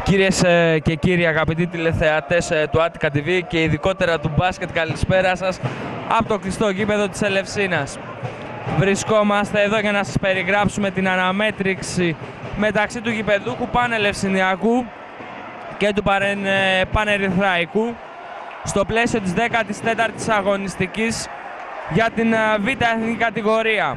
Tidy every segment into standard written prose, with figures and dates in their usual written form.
Κυρίες και κύριοι αγαπητοί τηλεθεατές του Attica TV και ειδικότερα του μπάσκετ, καλησπέρα σας από το κλειστό γήπεδο της Ελευσίνας. Βρισκόμαστε εδώ για να σας περιγράψουμε την αναμέτρηση μεταξύ του γηπεδούχου Πανελευσινιακού και του Πανερυθραϊκού στο πλαίσιο της 14ης αγωνιστικής για την Β' εθνική κατηγορία.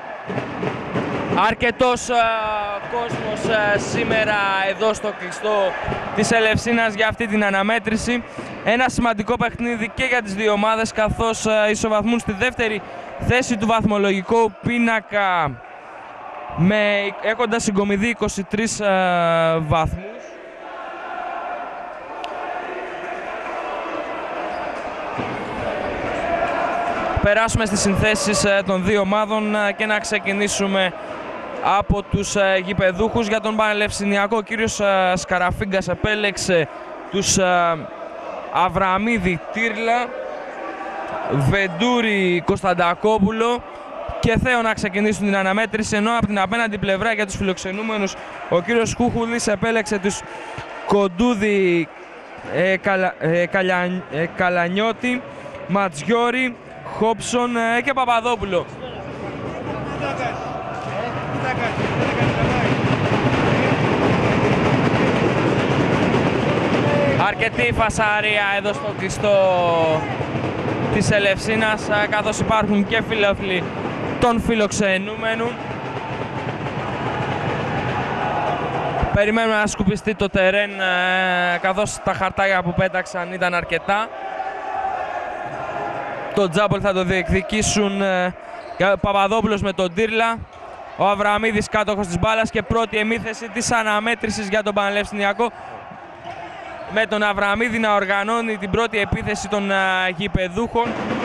Αρκετός κόσμος σήμερα εδώ στο κλειστό της Ελευσίνας για αυτή την αναμέτρηση. Ένα σημαντικό παιχνίδι και για τις δύο ομάδες, καθώς ισοβαθμούν στη δεύτερη θέση του βαθμολογικού πίνακα έχοντας συγκομιδεί 23 βαθμούς. Περάσουμε στις συνθέσεις των δύο ομάδων και να ξεκινήσουμε από τους γηπεδούχους. Για τον Πανελευσινιακό, ο κύριος Σκαραφίγκας επέλεξε τους Αβραμίδη Τύρλα, Βεντούρη Κωνσταντακόπουλο και Θέο να ξεκινήσουν την αναμέτρηση, ενώ από την απέναντι πλευρά για τους φιλοξενούμενους ο κύριος Κούχουλης επέλεξε τους Κοντούδη Καλανιώτη, Ματζιόρη, Χόψον και Παπαδόπουλο. Αρκετή φασαρία εδώ στο κλειστό της Ελευσίνας, καθώς υπάρχουν και φίλαθλοι των φιλοξενούμενων. Περιμένουμε να σκουπιστεί το τερέν, καθώς τα χαρτάκια που πέταξαν ήταν αρκετά. Το τζάμπολ θα το διεκδικήσουν Παπαδόπουλος με τον Τύρλα, ο Αβραμίδης κάτοχος της μπάλας και πρώτη εμίθεση της αναμέτρησης για τον Πανελευσινιακό, με τον Αβραμίδη να οργανώνει την πρώτη επίθεση των γηπεδούχων.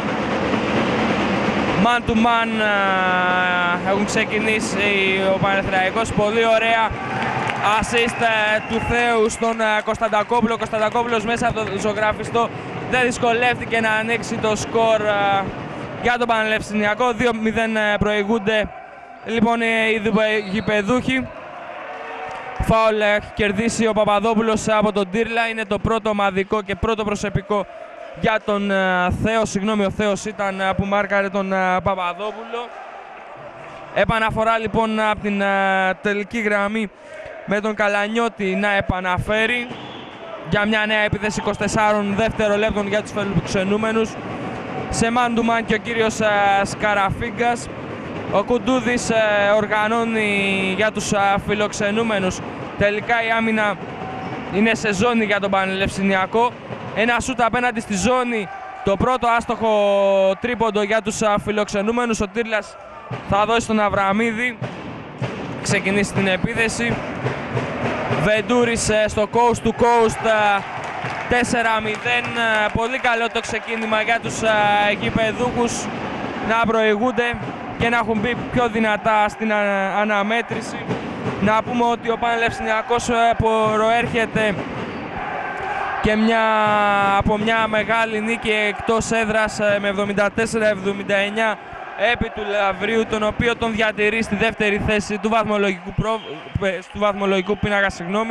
Man to man έχουν ξεκινήσει ο Πανερυθραϊκός. Πολύ ωραία assist του Θεού στον Κωνσταντακόπουλο. Ο Κωνσταντακόπουλος μέσα από το ζωγραφιστό δεν δυσκολεύτηκε να ανοίξει το σκορ για τον Πανελευσινιακό. 2-0 προηγούνται λοιπόν οι γηπεδούχοι. Φάουλ έχει κερδίσει ο Παπαδόπουλος από τον Τύρλα. Είναι το πρώτο ομαδικό και πρώτο προσωπικό για τον Θέο. Συγγνώμη, ο Θέος ήταν που μάρκαρε τον Παπαδόπουλο. Επαναφορά λοιπόν από την τελική γραμμή με τον Καλανιώτη να επαναφέρει για μια νέα επίθεση 24 δευτερολέπτων για τους φιλοξενούμενους. Σε man to man και ο κύριος Σκαραφίγκας. Ο Κουντούδης οργανώνει για τους φιλοξενούμενους. Τελικά η άμυνα είναι σε ζώνη για τον Πανελευσινιακό. Ένα σούτ απέναντι στη ζώνη, το πρώτο άστοχο τρίποντο για τους φιλοξενούμενους. Ο Τύρλας θα δώσει τον Αβραμίδη, ξεκινήσει την επίθεση. Βεντούρης στο coast to coast, 4-0. Πολύ καλό το ξεκίνημα για τους γηπεδούχους να προηγούνται και να έχουν μπει πιο δυνατά στην αναμέτρηση. Να πούμε ότι ο Πανελευσινιακός προέρχεται και από μια μεγάλη νίκη εκτός έδρας με 74-79 επί του Λαβρίου, τον οποίο τον διατηρεί στη δεύτερη θέση του βαθμολογικού πίνακα.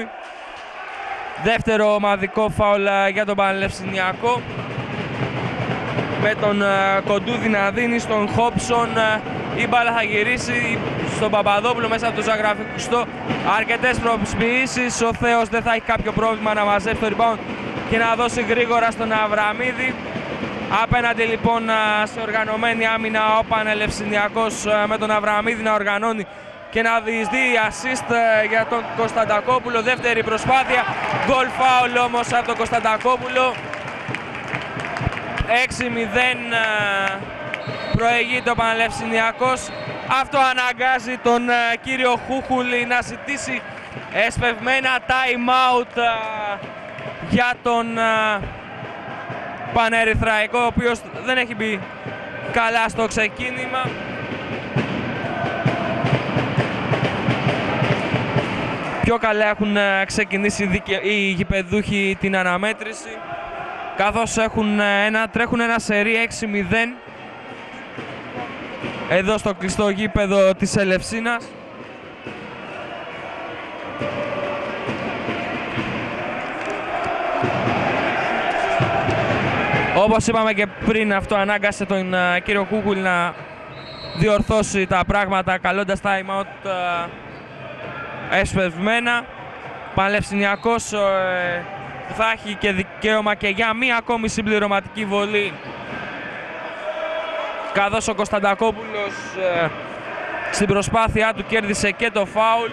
Δεύτερο ομαδικό φάουλ για τον Πανελευσινιακό, με τον Κοντούδη να δίνει στον Χόψον. Η μπάλα θα γυρίσει στον Παπαδόπουλο μέσα από το ζωγραφιστό. Αρκετές προσποιήσεις. Ο Θέος δεν θα έχει κάποιο πρόβλημα να μαζέψει το rebound και να δώσει γρήγορα στον Αβραμίδη. Απέναντι λοιπόν σε οργανωμένη άμυνα ο Πανελευσινιακός, με τον Αβραμίδη να οργανώνει και να διεισδύει assist για τον Κωνσταντακόπουλο. Δεύτερη προσπάθεια, goal foul όμως από τον Κωνσταντακόπουλο. 6-0 προηγείται ο Πανελευσινιακός. Αυτό αναγκάζει τον κύριο Χούχουλη να ζητήσει εσπευμένα time out για τον Πανερυθραϊκό, ο οποίος δεν έχει μπει καλά στο ξεκίνημα. Πιο καλά έχουν ξεκινήσει οι γηπεδούχοι την αναμέτρηση, καθώς τρέχουν ένα σερί 6-0 εδώ στο κλειστό γήπεδο της Ελευσίνας. Όπως είπαμε και πριν, αυτό ανάγκασε τον κύριο Κούκουλ να διορθώσει τα πράγματα καλώντας time out εσπευμένα. Πανελευθυνιακός θα έχει και δικαίωμα και για μία ακόμη συμπληρωματική βολή, καθώς ο Κωνσταντακόπουλος στην προσπάθειά του κέρδισε και το φάουλ.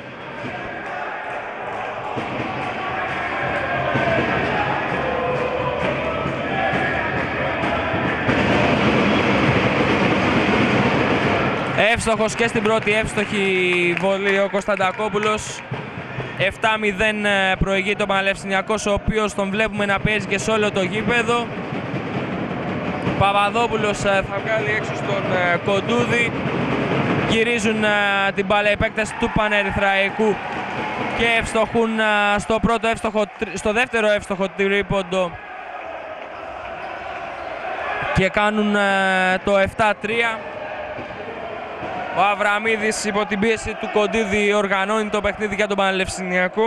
Εύστοχος και στην πρώτη εύστοχη βολή ο Κωνσταντακόπουλος. 7-0 προηγείται ο Πανελευθυνιακός, ο οποίος τον βλέπουμε να πιέζει και σε όλο το γήπεδο. Παπαδόπουλος θα βγάλει έξω στον Κοντούδη. Γυρίζουν την μπάλα οι παίκτες του Πανερυθραϊκού και ευστοχούν στο δεύτερο εύστοχο τρίποντο και κάνουν το 7-3. Ο Αβραμίδης υπό την πίεση του Κοντίδη οργανώνει το παιχνίδι για τον Πανελευθυνιακό.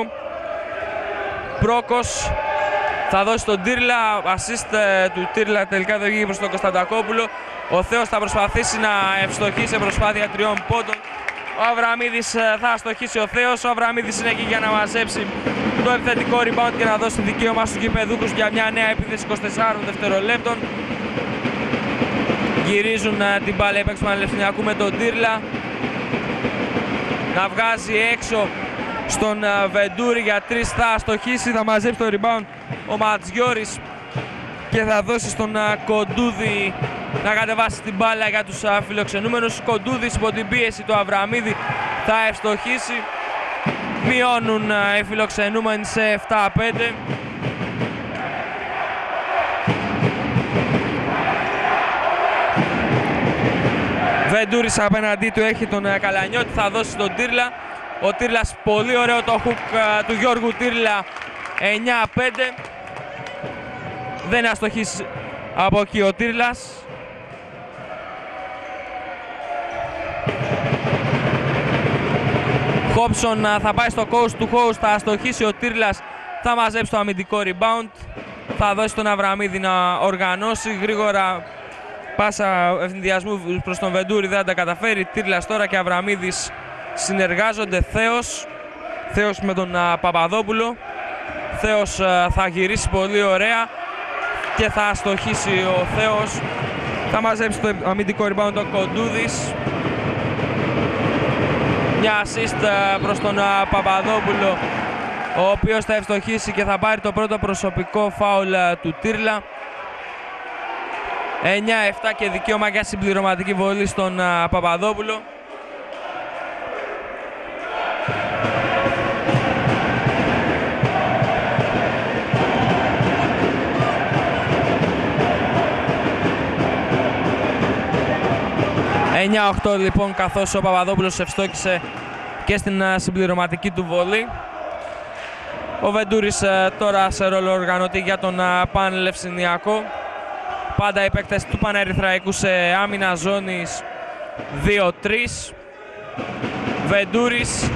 Πρόκος θα δώσει τον Τύρλα, assist του Τύρλα τελικά δεν βγήκε προς τον Κωνσταντακόπουλο. Ο Θέος θα προσπαθήσει να ευστοχεί σε προσπάθεια 3 πόντων. Ο Αβραμίδης θα αστοχίσει ο Θέος. Ο Αβραμίδης είναι εκεί για να μαζέψει το επιθετικό rebound και να δώσει δικαίωμα στους γηπεδούχους για μια νέα επίθεση 24 δευτερολέπτων. Γυρίζουν την μπάλα οι παίκτες του Πανελευθυνιακού με τον Τύρλα να βγάζει έξω στον Βεντούρη για 3, θα αστοχίσει, θα μαζέψει το rebound ο Ματζιώρης και θα δώσει στον Κοντούδη να κατεβάσει την μπάλα για τους φιλοξενούμενους. Κοντούδης υπό την πίεση του Αβραμίδη θα ευστοχίσει. Μειώνουν οι φιλοξενούμενοι σε 7-5. Βεντούρης απέναντί του έχει τον Καλανιώτη, θα δώσει τον Τύρλα. Ο Τύρλας, πολύ ωραίο το hook του Γιώργου Τύρλα, 9-5. Δεν αστοχίσει από εκεί ο Τύρλας. Χόψον θα πάει στο coast to host, θα αστοχίσει ο Τύρλας, θα μαζέψει το αμυντικό rebound. Θα δώσει τον Αβραμίδη να οργανώσει γρήγορα. Πάσα ευνηδιασμού προς τον Βεντούρη, δεν τα καταφέρει. Τύρλας τώρα και Αβραμίδης συνεργάζονται. Θέος με τον Παπαδόπουλο. Θέος θα γυρίσει πολύ ωραία και θα αστοχίσει ο Θέος. Θα μαζέψει το αμυντικό rebound ο Κοντούδης. Μια assist προς τον Παπαδόπουλο, ο οποίος θα ευστοχίσει και θα πάρει το πρώτο προσωπικό φάουλ του Τύρλα. 9-7 και δικαίωμα για συμπληρωματική βολή στον Παπαδόπουλο. ...9-8 λοιπόν, καθώς ο Παπαδόπουλος ευστόχησε και στην συμπληρωματική του βολή. Ο Βεντούρης τώρα σε ρόλο οργανωτή για τον Πανελευθυνιακό. Πάντα οι παίκτες του Πανερυθραϊκού σε άμυνα ζώνης 2-3. Βεντούρης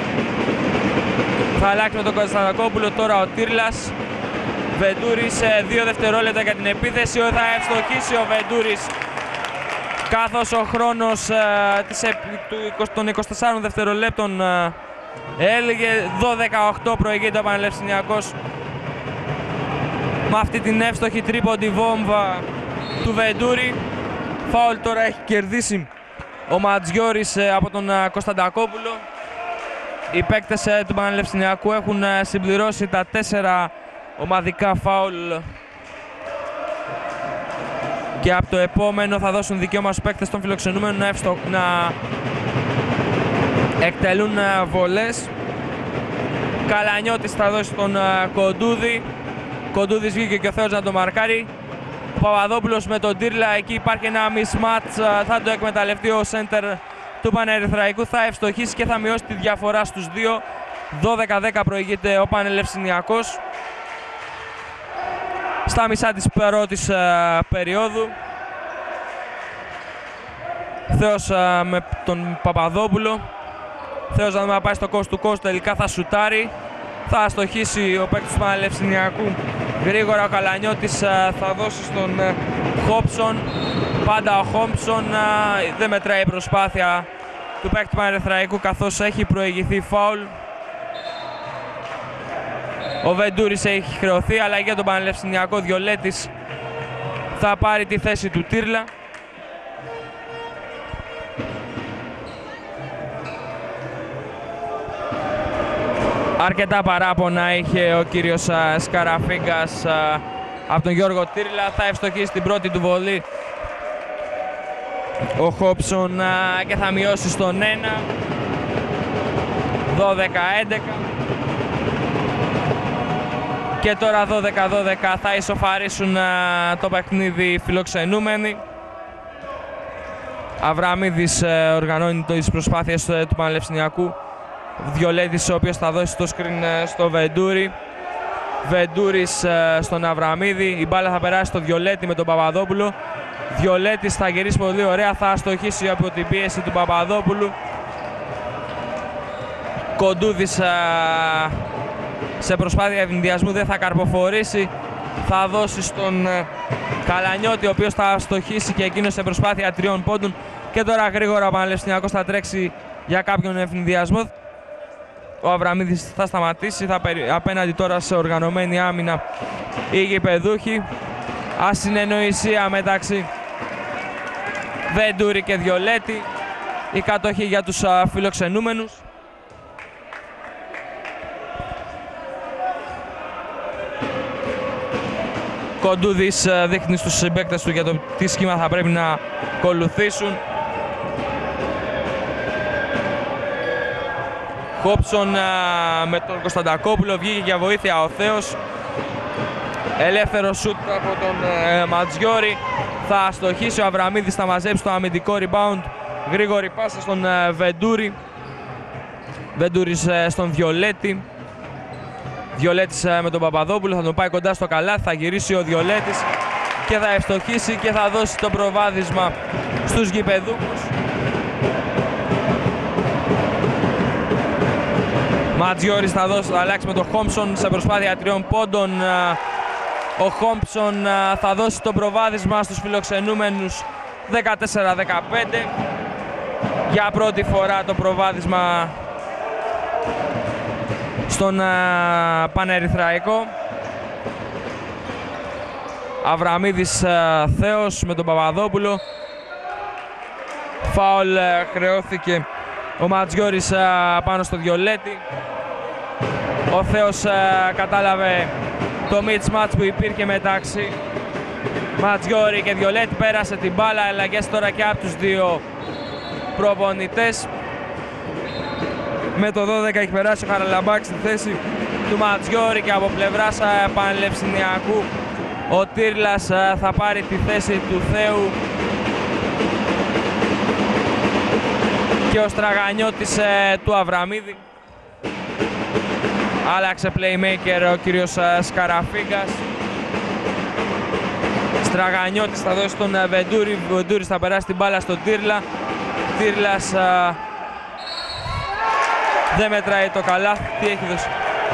θα αλλάξει με τον Κωνσταντακόπουλο, τώρα ο Τύρλας. Βεντούρης 2 δευτερόλεπτα για την επίθεση, θα ευστοχίσει ο Βεντούρης, καθώς ο χρόνος των 24 δευτερολέπτων έλεγε 12-8 προηγείται ο Πανελευθυνιακός. Με αυτή την εύστοχη τρίποντη βόμβα του Βεντούρη. Φάουλ τώρα έχει κερδίσει ο Ματζιώρης από τον Κωνσταντακόπουλο. Οι παίκτες του Πανελευθυνιακού έχουν συμπληρώσει τα 4 ομαδικά φάουλ και από το επόμενο θα δώσουν δικαίωμα στους παίκτες των φιλοξενούμενων να εκτελούν βολές. Καλανιώτης θα δώσει τον Κοντούδη. Κοντούδης βγήκε και ο Θέος να το μαρκάρει. Ο Παπαδόπουλος με τον Τύρλα, εκεί υπάρχει ένα mismatch, θα το εκμεταλλευτεί ο σέντερ του Πανερυθραϊκού, θα ευστοχίσει και θα μειώσει τη διαφορά στους 2. 12-10 προηγείται ο Πανελευθυνιακός στα μισά της πρώτης περίοδου. Θέος με τον Παπαδόπουλο. Θέος να πάει στο coast to coast, τελικά θα σουτάρει. Θα αστοχίσει ο παίκτης του Πανελευθυνιακού Γρήγορα ο Καλανιώτης θα δώσει στον Χόψον. Πάντα ο Χόψον, δεν μετράει η προσπάθεια του παίκτη του Πανερθραϊκού καθώς έχει προηγηθεί φάουλ. Ο Βεντούρης έχει χρεωθεί, αλλά για τον Πανελευσυνιακό Διολέτης θα πάρει τη θέση του Τύρλα. Αρκετά παράπονα είχε ο κύριος Σκαραφίγκας από τον Γιώργο Τύρλα. Θα ευστοχίσει την πρώτη του βολή ο Χόψον και θα μειώσει στον 1. 12-11. Και τώρα 12-12 θα ισοφαρίσουν το παιχνίδι φιλοξενούμενοι. Αβραμίδης οργανώνει τις προσπάθειες του Πανελευσυνιακού. Διολέτης ο οποίος θα δώσει το screen στο Βεντούρη. Βεντούρης στον Αβραμίδη. Η μπάλα θα περάσει στο Διολέτη με τον Παπαδόπουλο. Διολέτης θα γυρίσει πολύ ωραία, θα αστοχίσει από την πίεση του Παπαδόπουλου. Κοντούδης σε προσπάθεια ευνηδιασμού δεν θα καρποφορήσει. Θα δώσει στον Καλανιώτη, ο οποίος θα αστοχίσει και εκείνος σε προσπάθεια 3 πόντων. Και τώρα γρήγορα ο Πανελευσυνιακός θα τρέξει για κάποιον ευνηδιασμό. Ο Αβραμίδης θα σταματήσει, απέναντι τώρα σε οργανωμένη άμυνα οι γηπεδούχοι. Ασυνεννοησία μεταξύ Βεντούρη και Διολέτη. Η κατοχή για τους φιλοξενούμενους. Κοντούδης δείχνει στους συμπαίκτες του για το τι σχήμα θα πρέπει να ακολουθήσουν. Χόψον με τον Κωνσταντακόπουλο, βγήκε για βοήθεια ο Θέος. Ελεύθερο σούτ από τον Ματζιόρη. Θα αστοχίσει ο Αβραμίδης, θα μαζέψει το αμυντικό rebound. Γρήγορη πάσα στον Βεντούρη. Βεντούρης στον Διολέτη. Διολέτης με τον Παπαδόπουλο, θα τον πάει κοντά στο καλάθι, θα γυρίσει ο Διολέτης και θα ευστοχίσει και θα δώσει το προβάδισμα στους γηπεδούκους. Ματζιόρης θα αλλάξει με τον Χόμπσον σε προσπάθεια 3 πόντων. Ο Χόμπσον θα δώσει το προβάδισμα στους φιλοξενούμενους 14-15. Για πρώτη φορά το προβάδισμα στον Πανερυθραϊκό. Αβραμίδης Θέος με τον Παπαδόπουλο. Φάουλ χρεώθηκε ο Ματζιόρης πάνω στο Διολέτη. Ο Θέος κατάλαβε το mismatch που υπήρχε μεταξύ Ματζιόρη και Διολέτη. Πέρασε την μπάλα, αλλαγές τώρα και από τους δύο προπονητές. Με το 12 έχει περάσει ο Χαραλαμπάκης στη θέση του Ματζιόρη και από πλευράς Πανελευσυνιακού ο Τύρλας θα πάρει τη θέση του Θεού και ο Στραγανιώτης του Αβραμίδη. Άλλαξε playmaker ο κύριος Σκαραφίγκας. Στραγανιώτης θα δώσει τον Βεντούρη. Βεντούρης θα περάσει την μπάλα στον Τύρλα. Τύρλας δεν μετράει το καλάθι. Τι έχει δώσει?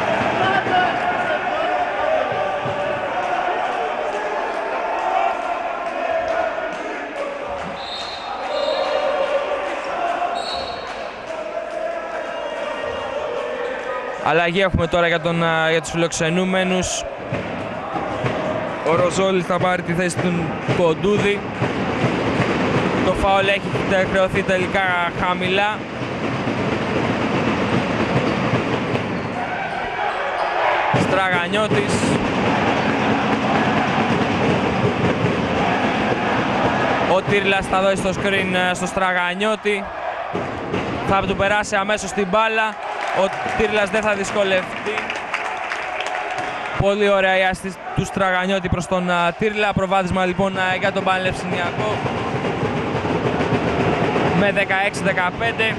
Αλλαγή έχουμε τώρα για τους φιλοξενούμενους. Ο Ροζόλης θα πάρει τη θέση του Κοντούδη. Το φάουλ έχει χρεωθεί τελικά χαμηλά. Στραγανιώτης. Ο Τύρλας θα δώσει το screen στο Στραγανιώτη. Θα του περάσει αμέσως την μπάλα. Ο Τύρλας δεν θα δυσκολευτεί. Πολύ ωραία η άστη του Στραγανιώτη προς τον Τύρλα. Προβάδισμα λοιπόν για τον Πανελευσυνιακό με 16-15.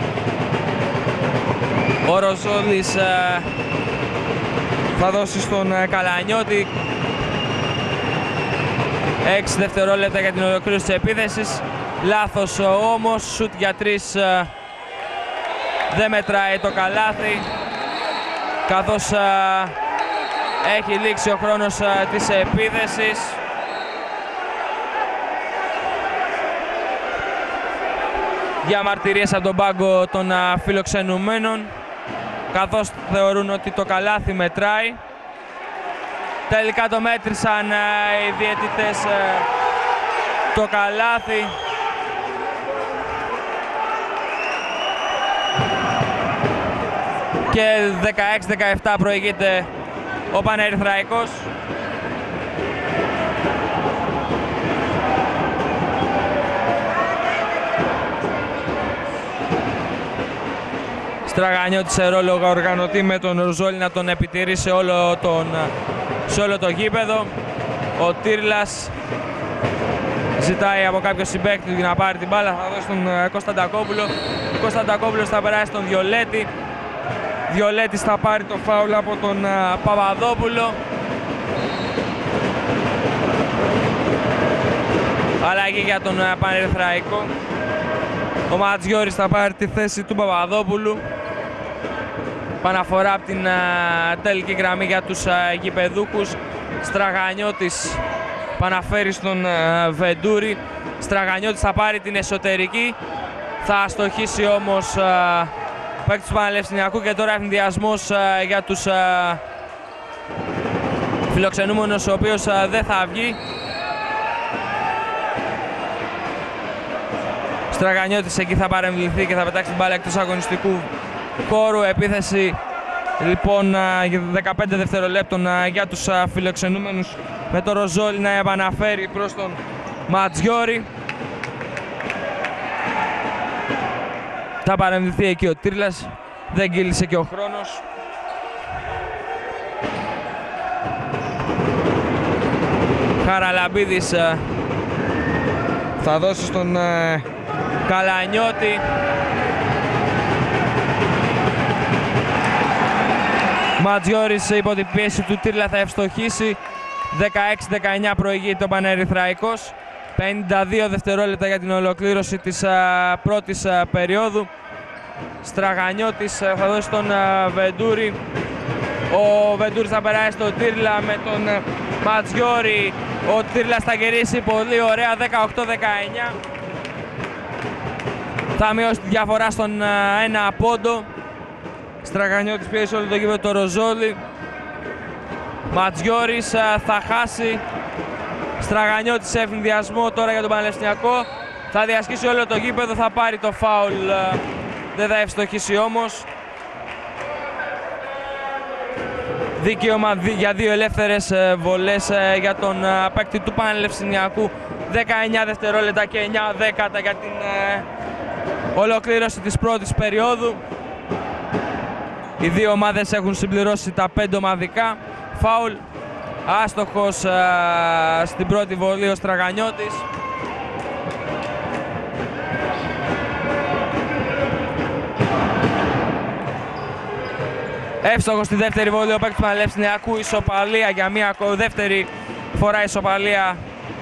Ο Ροζόλης θα δώσει στον Καλανιώτη. 6 δευτερόλεπτα για την ολοκλήρωση της επίθεσης. Λάθος όμως, σουτ για 3 δεν μετράει το καλάθι, καθώς Έχει λήξει ο χρόνος της επίθεσης. Διαμαρτυρίες από τον πάγκο των φιλοξενουμένων, καθώς θεωρούν ότι το καλάθι μετράει. Τελικά το μέτρησαν οι διαιτητές το καλάθι. Και 16-17 προηγείται ο Πανερυθραϊκός. Στραγανιώτης σε ρόλο οργανωτή με τον Ροζόλη να τον επιτηρεί σε όλο το γήπεδο. Ο Τύρλας ζητάει από κάποιο συμπαίκτη να πάρει την μπάλα, θα δώσει τον Κωνσταντακόπουλο. Ο Κωνσταντακόπουλος θα περάσει τον Βιολέτη. Βιολέτης θα πάρει το φάουλ από τον Παπαδόπουλο. Αλλαγή για τον Πανερυθραϊκό. Ο Ματζιώρης θα πάρει τη θέση του Παπαδόπουλου. Παναφορά από την τελική γραμμή για τους γηπεδούχους. Στραγανιώτης παναφέρει στον Βεντούρη. Στραγανιώτης θα πάρει την εσωτερική. Θα αστοχίσει όμως παίκτης του Πανελευθεριακού και τώρα ευνηδιασμός για τους φιλοξενούμενους, ο οποίος δεν θα βγει. Στραγανιώτης εκεί θα παρεμβληθεί και θα πετάξει την μπάλα εκτός αγωνιστικού χώρου. Επίθεση λοιπόν 15 δευτερολέπτων για τους φιλοξενούμενους, με το Ροζόλη να επαναφέρει προς τον Ματζιώρη. Θα παρεμβληθεί εκεί ο Τύρλας, δεν κύλησε και ο χρόνος. Χαραλαμπίδης θα δώσει στον Καλανιώτη. Ματζιώρης υπό την πίεση του Τύρλα θα ευστοχίσει. 16-19 προηγεί το Πανερυθραϊκός. 52 δευτερόλεπτα για την ολοκλήρωση της πρώτης περίοδου. Στραγανιώτης θα δώσει τον Βεντούρη. Ο Βεντούρης θα περάσει στον Τύρλα με τον Ματζιώρη. Ο Τύρλας θα γυρίσει πολύ ωραία, 18-19. Θα μειώσει τη διαφορά στον ένα πόντο. Στραγανιώτης πιέζει όλο το γήπεδο το Ροζόλη. Ματζιώρης θα χάσει. Στραγανιώτης σε ευνηδιασμό τώρα για τον Πανελευθεριακό. Θα διασχίσει όλο το γήπεδο, θα πάρει το φάουλ. Δεν θα ευστοχίσει όμως. Δίκαιωμα για δύο ελεύθερες βολές για τον παίκτη του Πανελευθεριακού. 19 δευτερόλεπτα και 9 δέκατα για την ολοκλήρωση της πρώτης περίοδου. Οι δύο ομάδες έχουν συμπληρώσει τα 5 ομαδικά. Φάουλ. Άστοχος στην πρώτη βολή ο Στραγανιώτης. Εύστοχος στη δεύτερη βολή ο παίκτης του Πανελευθεριακού. Ισοπαλία για μια δεύτερη φορά, ισοπαλία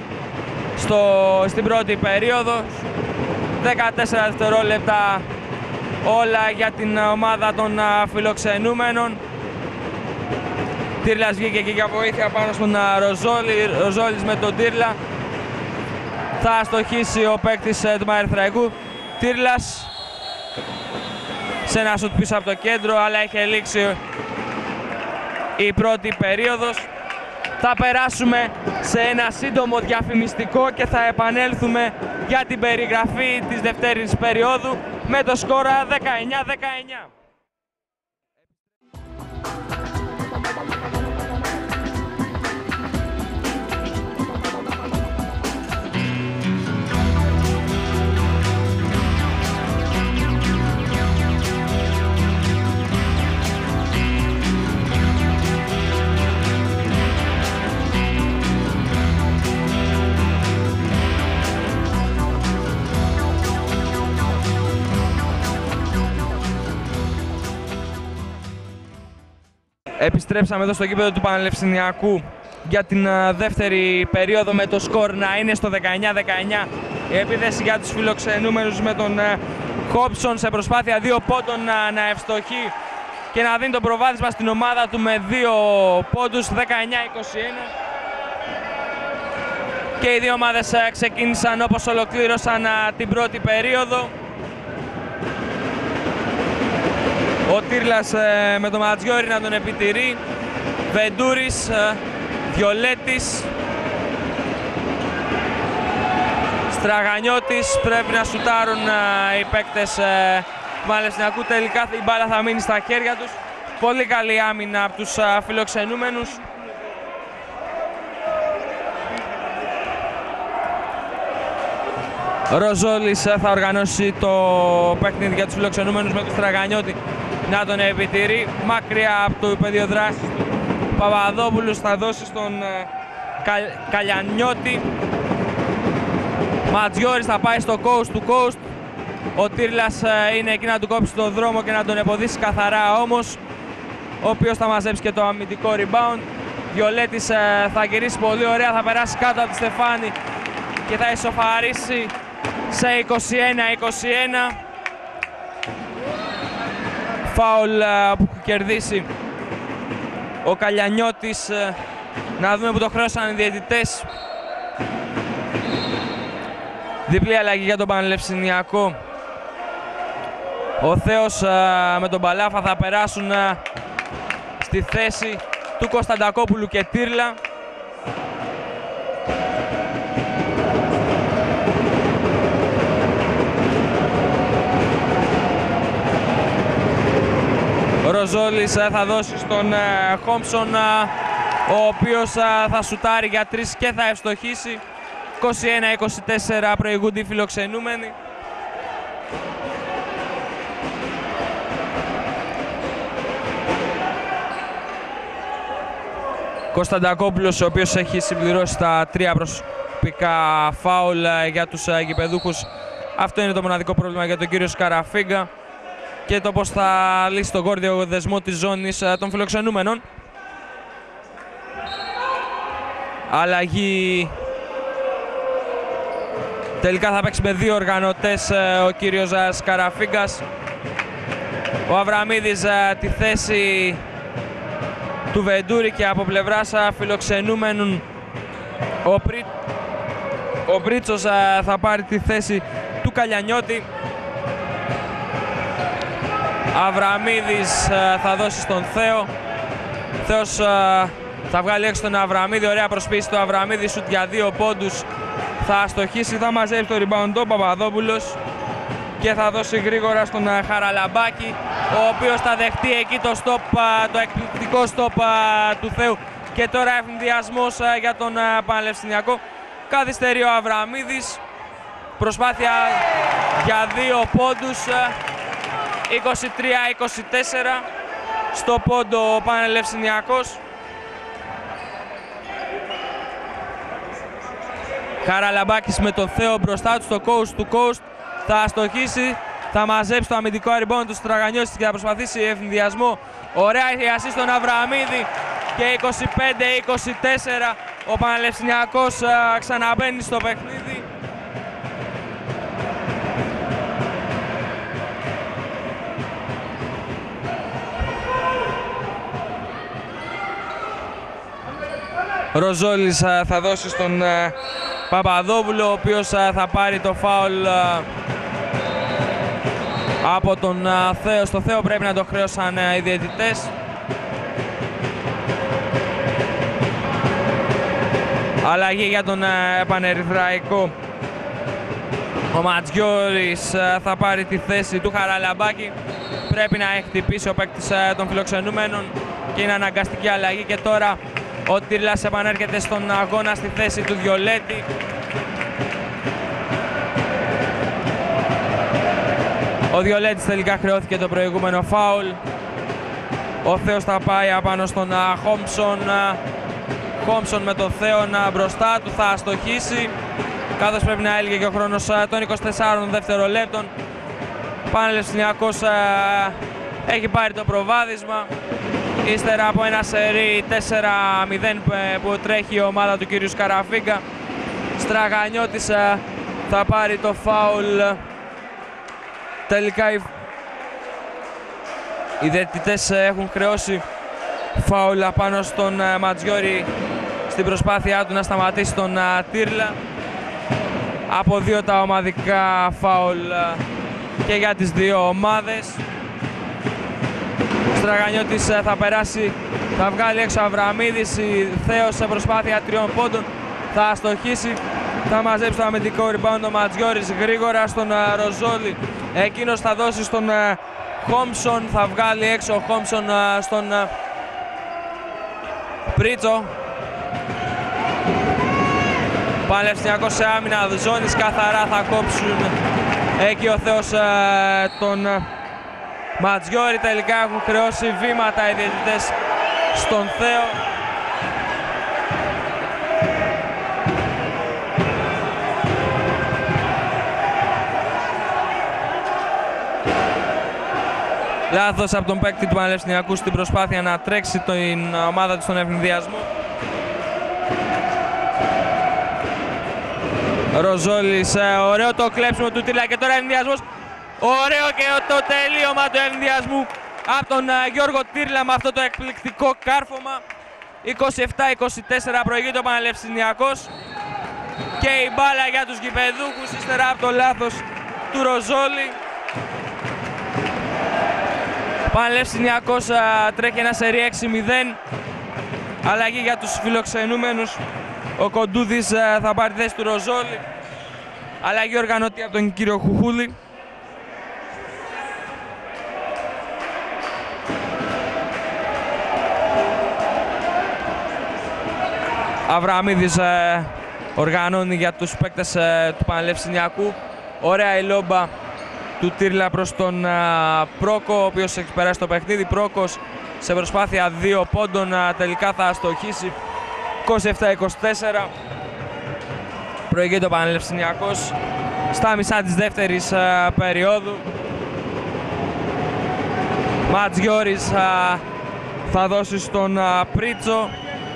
στην πρώτη περίοδο. 14 δευτερόλεπτα όλα για την ομάδα των φιλοξενούμενων. Τύρλας βγήκε και για βοήθεια πάνω στον Ροζόλη. Ροζόλης με τον Τύρλα. Θα αστοχίσει ο παίκτης του Πανερυθραϊκού. Τύρλας σε ένα σουτ πίσω από το κέντρο, αλλά έχει λήξει η πρώτη περίοδος. Θα περάσουμε σε ένα σύντομο διαφημιστικό και θα επανέλθουμε για την περιγραφή της δεύτερης περίοδου με το σκόρα 19-19. Επιστρέψαμε εδώ στο γήπεδο του Πανελευθεριακού για την δεύτερη περίοδο με το σκορ να είναι στο 19-19. Η επίθεση για τους φιλοξενούμενους με τον Χόψον σε προσπάθεια 2 πόντων να ευστοχεί. και να δίνει το προβάδισμα στην ομάδα του με 2 πόντους, 19-21. Και οι δύο ομάδες ξεκίνησαν όπως ολοκλήρωσαν την πρώτη περίοδο. Ο Τύρλας με τον Ματζιόρι να τον επιτηρεί, Βεντούρης, Βιολέτης, Στραγανιώτης. Πρέπει να σουτάρουν οι παίκτες του Πανεπιστημιακού. Τελικά η μπάλα θα μείνει στα χέρια τους. Πολύ καλή άμυνα από τους φιλοξενούμενους. Ροζόλης θα οργανώσει το παιχνίδι για τους φιλοξενούμενους με τον Στραγανιώτη να τον επιτηρεί. Μακριά από το πεδίο δράσης του Παπαδόπουλος θα δώσει στον Καλιανιώτη. Ματζιόρης θα πάει στο coast to coast. Ο Τύρλας είναι εκεί να του κόψει τον δρόμο και να τον εποδίσει καθαρά όμως, ο οποίος θα μαζέψει και το αμυντικό rebound. Βιολέτης θα γυρίσει πολύ ωραία, θα περάσει κάτω από τη Στεφάνη και θα ισοφαρίσει σε 21-21. Φάουλ που έχει κερδίσει ο Καλιανιώτης. Να δούμε που το χρέωσαν οι διαιτητές. Διπλή αλλαγή για τον Πανελληνιακό. Ο Θέος με τον Παλάφα θα περάσουν στη θέση του Κωνσταντακόπουλου και Τύρλα. Ο Ροζόλης θα δώσει στον Χόμψον, ο οποίος θα σουτάρει για 3 και θα ευστοχίσει. 21-24 προηγούνται οι φιλοξενούμενοι. Κωνσταντακόπουλος, ο οποίος έχει συμπληρώσει τα 3 προσωπικά φάουλ για τους γηπεδούχους. Αυτό είναι το μοναδικό πρόβλημα για τον κύριο Σκαραφίγκα και το πώς θα λύσει τον γόρδιο δεσμό της ζώνης των φιλοξενούμενων. Αλλαγή. Τελικά θα παίξει με 2 οργανωτές ο κύριος Σκαραφίγκας. Ο Αβραμίδης τη θέση του Βεντούρη και από πλευράς φιλοξενούμενων ο Μπρίτσος θα πάρει τη θέση του Καλιανιώτη. Αβραμίδης θα δώσει στον Θέο. Θέος θα βγάλει έξω τον Αβραμίδη. Ωραία προσποίηση του Αβραμίδη, σουτ για 2 πόντους. Θα αστοχίσει, θα μαζεύει το rebound ο Παπαδόπουλος και θα δώσει γρήγορα στον Χαραλαμπάκη, ο οποίος θα δεχτεί εκεί το εκπληκτικό στόπ του Θεού. Και τώρα ευνηδιασμός για τον Πανελληνιακό. Καθυστερεί ο Αβραμίδης. Προσπάθεια για 2 πόντους. 23-24 στο πόντο ο Πανελληνιακός. Χαραλαμπάκης με τον Θέο μπροστά του στο coast to coast. Θα αστοχίσει, θα μαζέψει το αμυντικό rebound του Στραγανιώτης και θα προσπαθήσει ευνηδιασμό. Ωραία η assist στον Αβραμίδη και 25-24 ο Πανελληνιακός ξαναμπαίνει στο παιχνίδι. Ροζόλης θα δώσει στον Παπαδόπουλο, ο οποίος θα πάρει το φάουλ από τον Θέο. Στο Θέο πρέπει να το χρέωσαν οι διαιτητές. Αλλαγή για τον Πανερυθραϊκό. Ο Ματζιόρης θα πάρει τη θέση του Χαραλαμπάκη. Πρέπει να έχει χτυπήσει ο παίκτης των φιλοξενούμενων και είναι αναγκαστική αλλαγή. Και τώρα ο Τύρλας επανέρχεται στον αγώνα στη θέση του Βιολέτη. Ο Βιολέτης τελικά χρεώθηκε το προηγούμενο φάουλ. Ο Θέος θα πάει απάνω στον Χόμψον. Χόμψον με τον Θέο μπροστά του θα αστοχίσει, καθώς πρέπει να έλυγε και ο χρόνος των 24 δευτερολέπτων. Πανελληνιακός έχει πάρει το προβάδισμα ύστερα από ένα σερί 4-0 που τρέχει η ομάδα του κυρίου Σκαραφίγκα. Στραγανιώτης θα πάρει το φάουλ. Τελικά Οι διαιτητές έχουν χρεώσει φάουλ πάνω στον Ματζιόρι στην προσπάθειά του να σταματήσει τον Τύρλα. Από 2 τα ομαδικά φάουλ και για τις δύο ομάδες. Ο Στραγανιώτης θα περάσει, θα βγάλει έξω Αβραμίδης. Θέος σε προσπάθεια 3 πόντων θα αστοχίσει. Θα μαζέψει το αμυντικό rebound ο Ματζιόρης γρήγορα στον Ροζόλη. Εκείνος θα δώσει στον Χόμψον, θα βγάλει έξω ο Χόμψον στον Πρίτσο. Πανεπιστημιακός σε άμυνα ζώνης, καθαρά θα κόψουν εκεί ο Θεός τον Ματζιόρη. Τελικά έχουν χρεώσει βήματα οι διαιτητές στον Θέο. Λάθος από τον παίκτη του Πανεπιστημιακού στην προσπάθεια να τρέξει την ομάδα του στον ευνηδιασμό. Ροζόλης, ωραίο το κλέψιμο του Τύρλα και τώρα ευνηδιασμός. Ωραίο και το τελείωμα του ευνηδιασμού από τον Γιώργο Τύρλα με αυτό το εκπληκτικό κάρφωμα. 27-24 προηγείται ο Πανεπιστημιακός και η μπάλα για τους γηπεδούχους ύστερα από το λάθος του Ροζόλη. Πανεπιστημιακός τρέχει ένα σερί 6-0. Αλλαγή για τους φιλοξενούμενους. Ο Κοντούδης θα πάρει θέση του Ροζόλη. Αλλαγή οργανωτή από τον κύριο Χουχούλη. Αβραμίδης οργανώνει για τους παίκτες του Πανεπιστημιακού. Ωραία η λόμπα του Τύρλα προς τον Πρόκο, ο οποίος έχει περάσει το παιχνίδι. Πρόκος σε προσπάθεια 2 πόντων τελικά θα αστοχίσει. 27-24 προηγείται ο Πανεπιστημιακός στα μισά της δεύτερης περίοδου. Ματζιόρης θα δώσει στον Πρίτσο.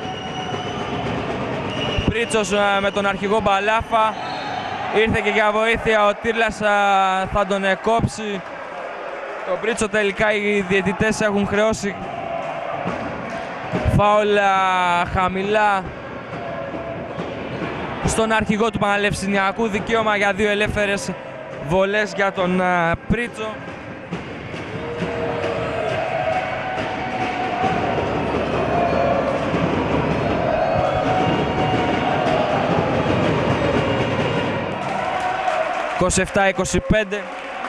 Πρίτσος με τον αρχηγό Μπαλάφα. Ήρθε και για βοήθεια ο Τύρλας, θα τον κόψει. Το Πρίτσο τελικά οι διαιτητές έχουν χρεώσει φάουλα χαμηλά στον αρχηγό του Πανεπιστημιακού. Δικαίωμα για 2 ελεύθερες βολές για τον Πρίτσο. ...27-25.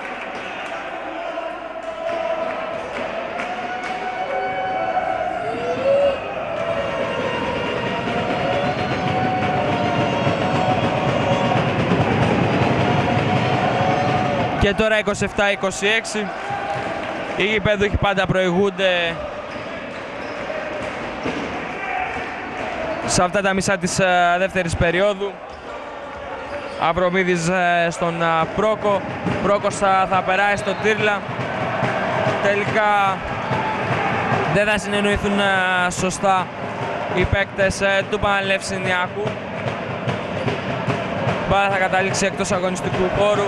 Και τώρα 27-26. Οι γηπέδουχοι πάντα προηγούνται σε αυτά τα μισά της δεύτερης περίοδου. Αβρομίδης στον Πρόκο. Πρόκος θα περάσει στο Τύρλα. Τελικά δεν θα συνεννοηθούν σωστά οι παίκτες του Πανεπιστημιακού. Μπάλα θα καταλήξει εκτός αγωνιστικού χώρου.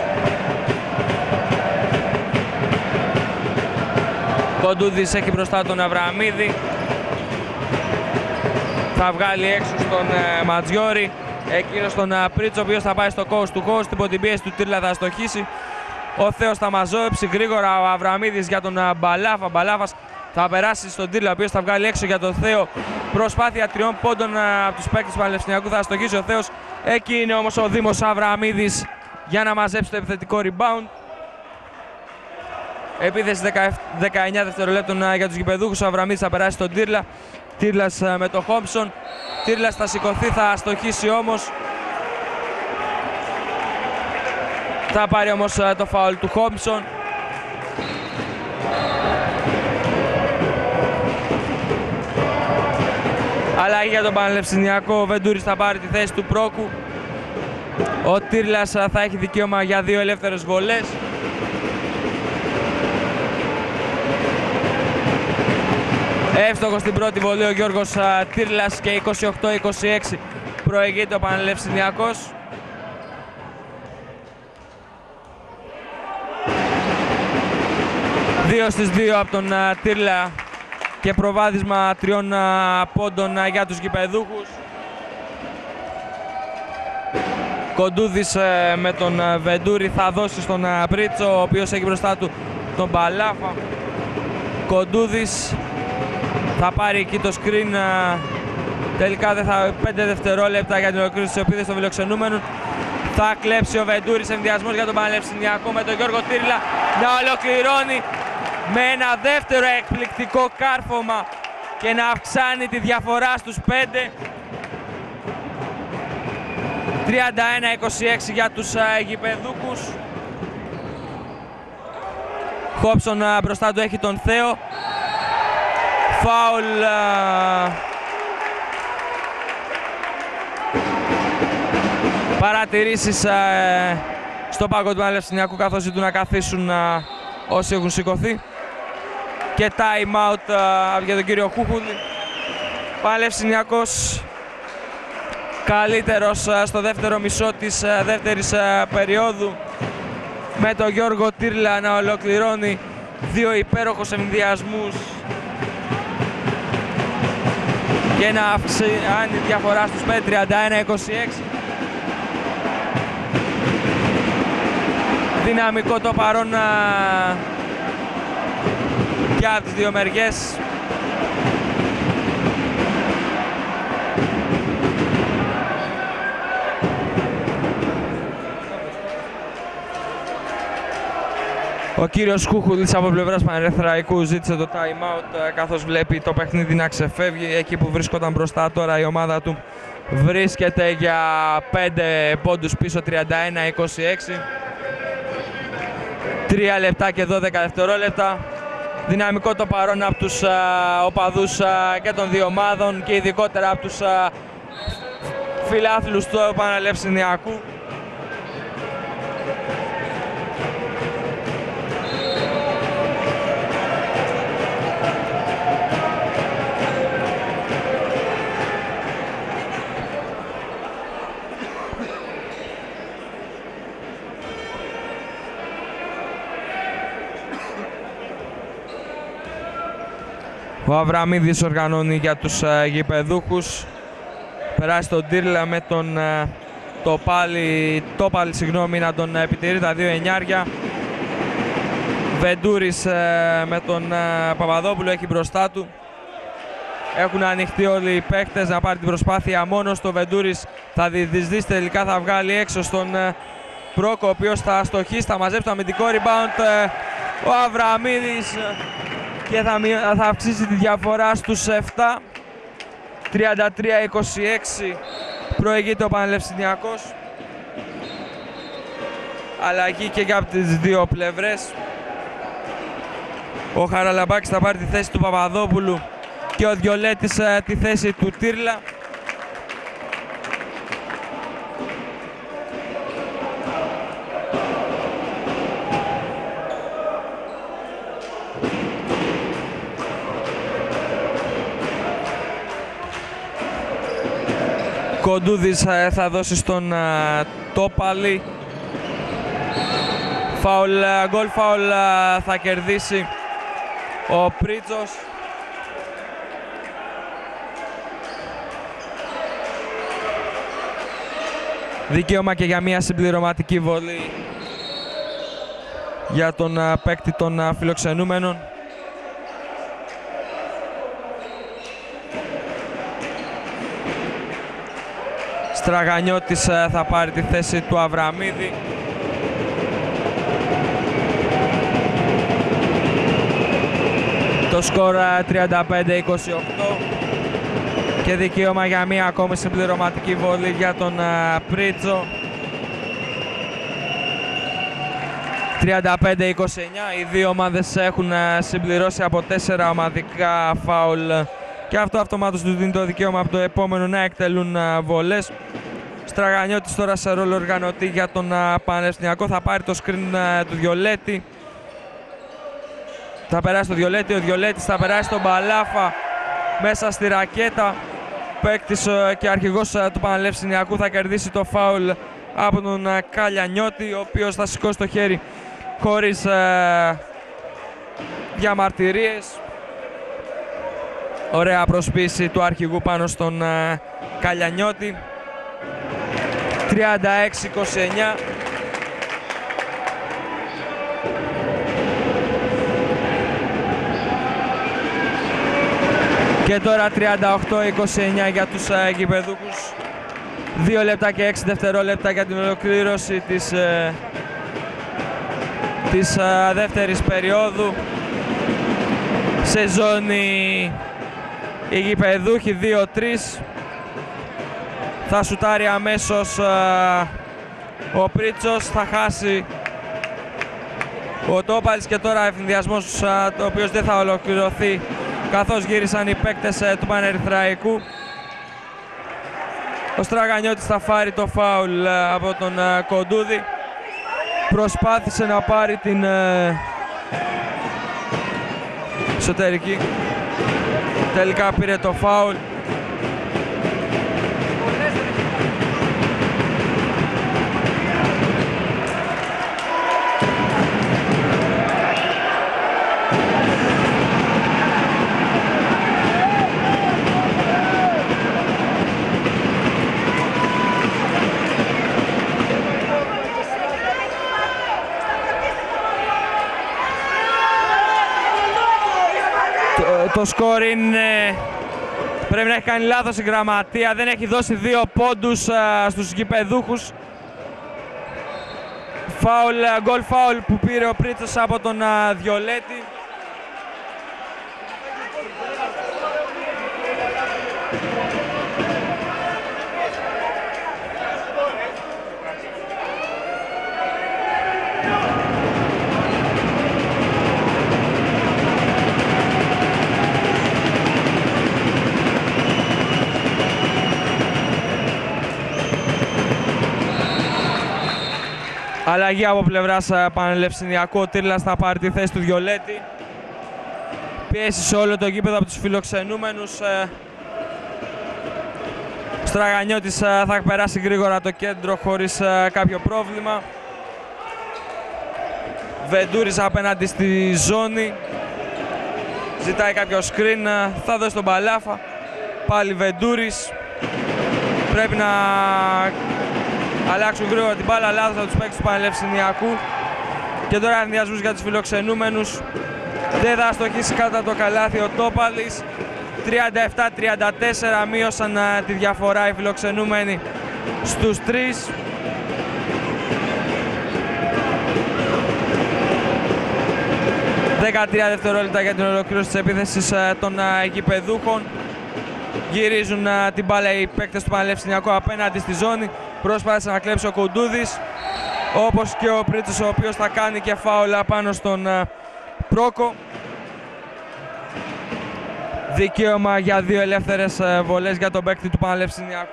Κοντούδης έχει μπροστά τον Αβραμίδη. Θα βγάλει έξω στον Ματζιόρι. Εκείνος τον Πρίτσο, ο οποίος θα πάει στο coast του coast. Υπό την πίεση του Τύρλα θα αστοχίσει. Ο Θέος θα μαζέψει γρήγορα. Ο Αβραμίδης για τον Μπαλάφα. Μπαλάφας θα περάσει στον Τύρλα, ο οποίος θα βγάλει έξω για τον Θέο. Προσπάθεια 3 πόντων από τους παίκτες του Πανεπιστημιακού. Θα αστοχίσει ο Θέος. Εκεί είναι όμως ο Δήμος Αβραμίδης για να μαζέψει το επιθετικό rebound. Επίθεση 19 δευτερολέπτων για τους γηπεδούχους. Ο Αβραμίδης θα περάσει στον Τύρλα. Τύρλας με το Χόμψον. Τύρλας θα σηκωθεί, θα αστοχίσει όμως. Θα πάρει όμως το φάουλ του Χόμψον. Αλλαγή για τον Πανεπιστημιακό. Ο Βεντούρης θα πάρει τη θέση του Πρόκου. Ο Τύρλας θα έχει δικαίωμα για 2 ελεύθερες βολές. Εύστοχος στην πρώτη βολή ο Γιώργος Τύρλας και 28-26 προηγείται ο Πανεπιστημιακός. 2-2 από τον Τύρλα και προβάδισμα 3 πόντων για τους γηπεδούχους. Κοντούδης με τον Βεντούρη θα δώσει στον Πρίτσο, ο οποίος έχει μπροστά του τον Μπαλάφα. Κοντούδης θα πάρει εκεί το screen. Τελικά δεν θα 5 δευτερόλεπτα για την ολοκλήρωση της επίθεσης των φιλοξενούμενων. Θα κλέψει ο Βεντούρης, ενδιασμός για τον Πανελευσηνιακό με τον Γιώργο Τύρλα να ολοκληρώνει με ένα δεύτερο εκπληκτικό κάρφωμα και να αυξάνει τη διαφορά στους 5. 31-26 για τους γηπεδούκους. Χόψον μπροστά του έχει τον Θέο. Φάουλ παρατηρήσεις στο πάγκο του Πανελευσηνιακού, καθώς ζητούν να καθίσουν όσοι έχουν σηκωθεί. Και time out για τον κύριο Χούχουλη. Πανελευσηνιακός καλύτερος στο δεύτερο μισό της δεύτερης περίοδου, με τον Γιώργο Τύρλα να ολοκληρώνει 2 υπέροχους ενδιασμούς και να αυξάνει διαφορά στους 5, 31-26. Δυναμικό το παρόν και από τις δύο μεριές. Ο κύριος Χούχουλης από πλευράς Πανερθραϊκού ζήτησε το time out, καθώς βλέπει το παιχνίδι να ξεφεύγει. Εκεί που βρίσκονταν μπροστά, τώρα η ομάδα του βρίσκεται για 5 πόντους πίσω, 31-26. 3 λεπτά και 12 δευτερόλεπτα. Δυναμικό το παρόν από τους οπαδούς και των δύο ομάδων και ειδικότερα από τους φιλάθλους του Πανελευσηνιακού. Ο Αβραμίδης οργανώνει για τους γηπεδούχους. Περάσει τον Τύρλα με τον Τόπαλη, συγγνώμη, να τον επιτηρεί τα 2 εννιάρια. Βεντούρης με τον Παπαδόπουλο έχει μπροστά του. Έχουν ανοιχτεί όλοι οι παίκτες να πάρει την προσπάθεια μόνος. Το Βεντούρης θα δυσδύσει, τελικά θα βγάλει έξω στον Πρόκο, ο οποίος θα στοχίσει, θα μαζέψει το αμυντικό rebound. Ο Αβραμίδης και θα αυξήσει τη διαφορά στους 7. 33-26 προηγείται ο Πανελευσηνιακός. Αλλαγή και για από τις δύο πλευρές. Ο Χαραλαμπάκης θα πάρει τη θέση του Παπαδόπουλου και ο Διολέτης τη θέση του Τύρλα. Κοντούδης θα δώσει στον Τόπαλη. Γκολ φάουλ θα κερδίσει ο Πρίτσος. Δικαίωμα και για μια συμπληρωματική βολή για τον παίκτη των φιλοξενούμενων. Στραγανιώτης θα πάρει τη θέση του Αβραμίδη. Το σκορ 35-28 και δικαίωμα για μία ακόμη συμπληρωματική βολή για τον Πρίτσο. 35-29, οι δύο ομάδες έχουν συμπληρώσει από 4 ομαδικά φάουλ και αυτό αυτομάτως του δίνει το δικαίωμα από το επόμενο να εκτελούν βολές. Στραγανιώτης τώρα σε ρόλο οργανωτή για τον Πανελευσηνιακό, θα πάρει το screen του Διολέτη. Θα περάσει το Διολέτη, ο Διολέτης θα περάσει τον Μπαλάφα μέσα στη ρακέτα. Παίκτης και αρχηγός του Πανελευσηνιακού θα κερδίσει το φάουλ από τον Καλιανιώτη, ο οποίος θα σηκώσει το χέρι χωρίς διαμαρτυρίες. Ωραία προσπίση του αρχηγού πάνω στον Καλιανιώτη. 36-29. Και τώρα 38-29 για τους γηπεδούχους. 2 λεπτά και 6 δευτερόλεπτα για την ολοκλήρωση της δεύτερης περίοδου. Σε ζώνη οι γηπεδούχοι 2-3. Θα σουτάρει αμέσως ο Πρίτσος, θα χάσει ο Τόπαλης και τώρα ευθυνδιασμός ο οποίος δεν θα ολοκληρωθεί καθώς γύρισαν οι παίκτες του Πανερυθραϊκού. Ο Στραγανιώτης θα πάρει το φάουλ από τον Κοντούδη. Προσπάθησε να πάρει την εσωτερική. Τελικά πήρε το φάουλ. Το σκορ είναι... Πρέπει να έχει κάνει λάθος η γραμματεία, δεν έχει δώσει 2 πόντους στους γηπεδούχους. Γκολ φάουλ που πήρε ο Πρίτσος από τον Διολέτη. Αλλαγή από πλευράς Πανελευσυνιακού, ο Τύρλας θα πάρει τη θέση του Διολέτη. Πίεση σε όλο το γήπεδο από τους φιλοξενούμενους. Στραγανιώτης θα περάσει γρήγορα το κέντρο χωρίς κάποιο πρόβλημα. Βεντούρης απέναντι στη ζώνη. Ζητάει κάποιο screen, θα δώσει τον Μπαλάφα. Πάλι Βεντούρης. Πρέπει να αλλάξουν γρήγορα την μπάλα, λάθος από τους παίκτες του Πανελευσυνιακού. Και τώρα ενδιασμούς για τους φιλοξενούμενους. Δεν θα αστοχίσει κατά το καλάθι ο Τόπαλης. 37-34 μείωσαν τη διαφορά οι φιλοξενούμενοι στους 3. Δεκατρία δευτερόλεπτα για την ολοκλήρωση της επίθεσης των γηπεδούχων. Γυρίζουν την μπάλα οι παίκτες του Πανελευσυνιακού απέναντι στη ζώνη. Προσπάθησε να κλέψει ο Κοντούδης, όπως και ο Πρίτσος, ο οποίος θα κάνει και φάουλα πάνω στον Πρόκο. Δικαίωμα για 2 ελεύθερες βολές για τον παίκτη του Πανελευσυνιακού.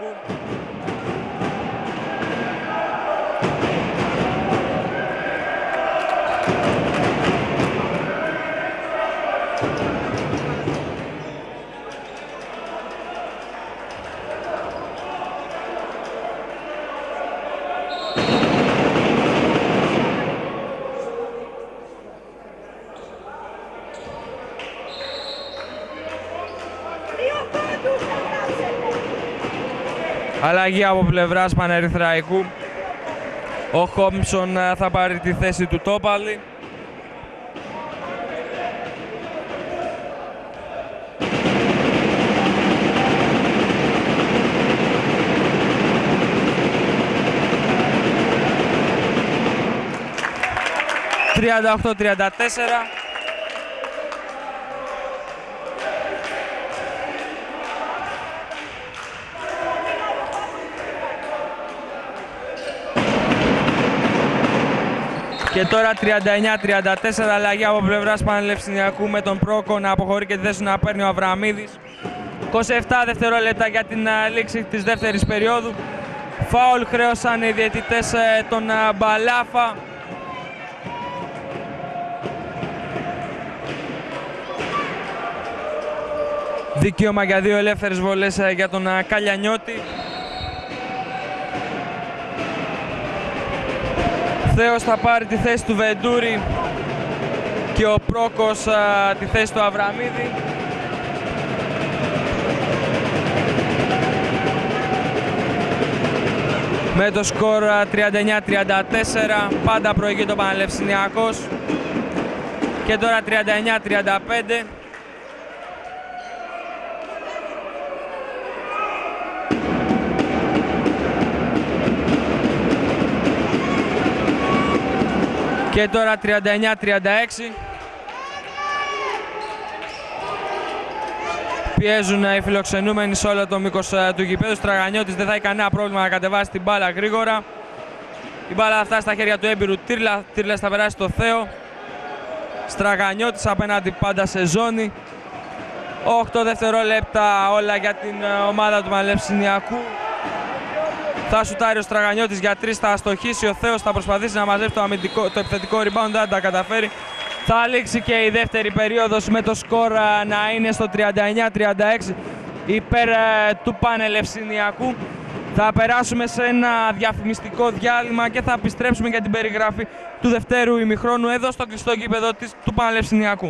Αλλαγή από πλευράς Πανερυθραϊκού. Ο Χόμψον θα πάρει τη θέση του Τόπαλη. ...38-34. Και τώρα 39-34, αλλαγή από πλευράς Πανελευσυνιακού με τον Πρόκο να αποχωρεί και τη θέση να παίρνει ο Αβραμίδης. 27 δευτερόλεπτα για την λήξη της δεύτερης περίοδου. Φάουλ χρέωσαν οι διαιτητές τον Μπαλάφα. Δικαίωμα για 2 ελεύθερες βολές για τον Καλιανιώτη. Θέος θα πάρει τη θέση του Βεντούρη. και ο Πρόκος τη θέση του Αβραμίδη. Με το σκορ 39-34, πάντα προηγείται ο Πανελευσυνιακός. Και τώρα 39-35. Και τώρα 39-36. Πιέζουν οι φιλοξενούμενοι σε όλο το μήκος του γηπέδου. Στραγανιώτης δεν θα έχει κανένα πρόβλημα να κατεβάσει την μπάλα γρήγορα. Η μπάλα θα φτάσει στα χέρια του έμπειρου Τύρλα. Τύρλας θα περάσει στο Θέο. Στραγανιώτης απέναντι πάντα σε ζώνη. 8 δευτερόλεπτα όλα για την ομάδα του Πανελευσυνιακού. Θα σουτάρει ο Στραγανιώτης για 3, θα αστοχίσει ο Θέος, θα προσπαθήσει να μαζέψει το επιθετικό rebound, δεν τα καταφέρει. Θα λήξει και η δεύτερη περίοδος με το σκορ να είναι στο 39-36 υπέρ του Πανελευσυνιακού. Θα περάσουμε σε ένα διαφημιστικό διάλειμμα και θα επιστρέψουμε για την περιγραφή του δευτέρου ημιχρόνου εδώ στο κλειστό γήπεδο του Πανελευσυνιακού.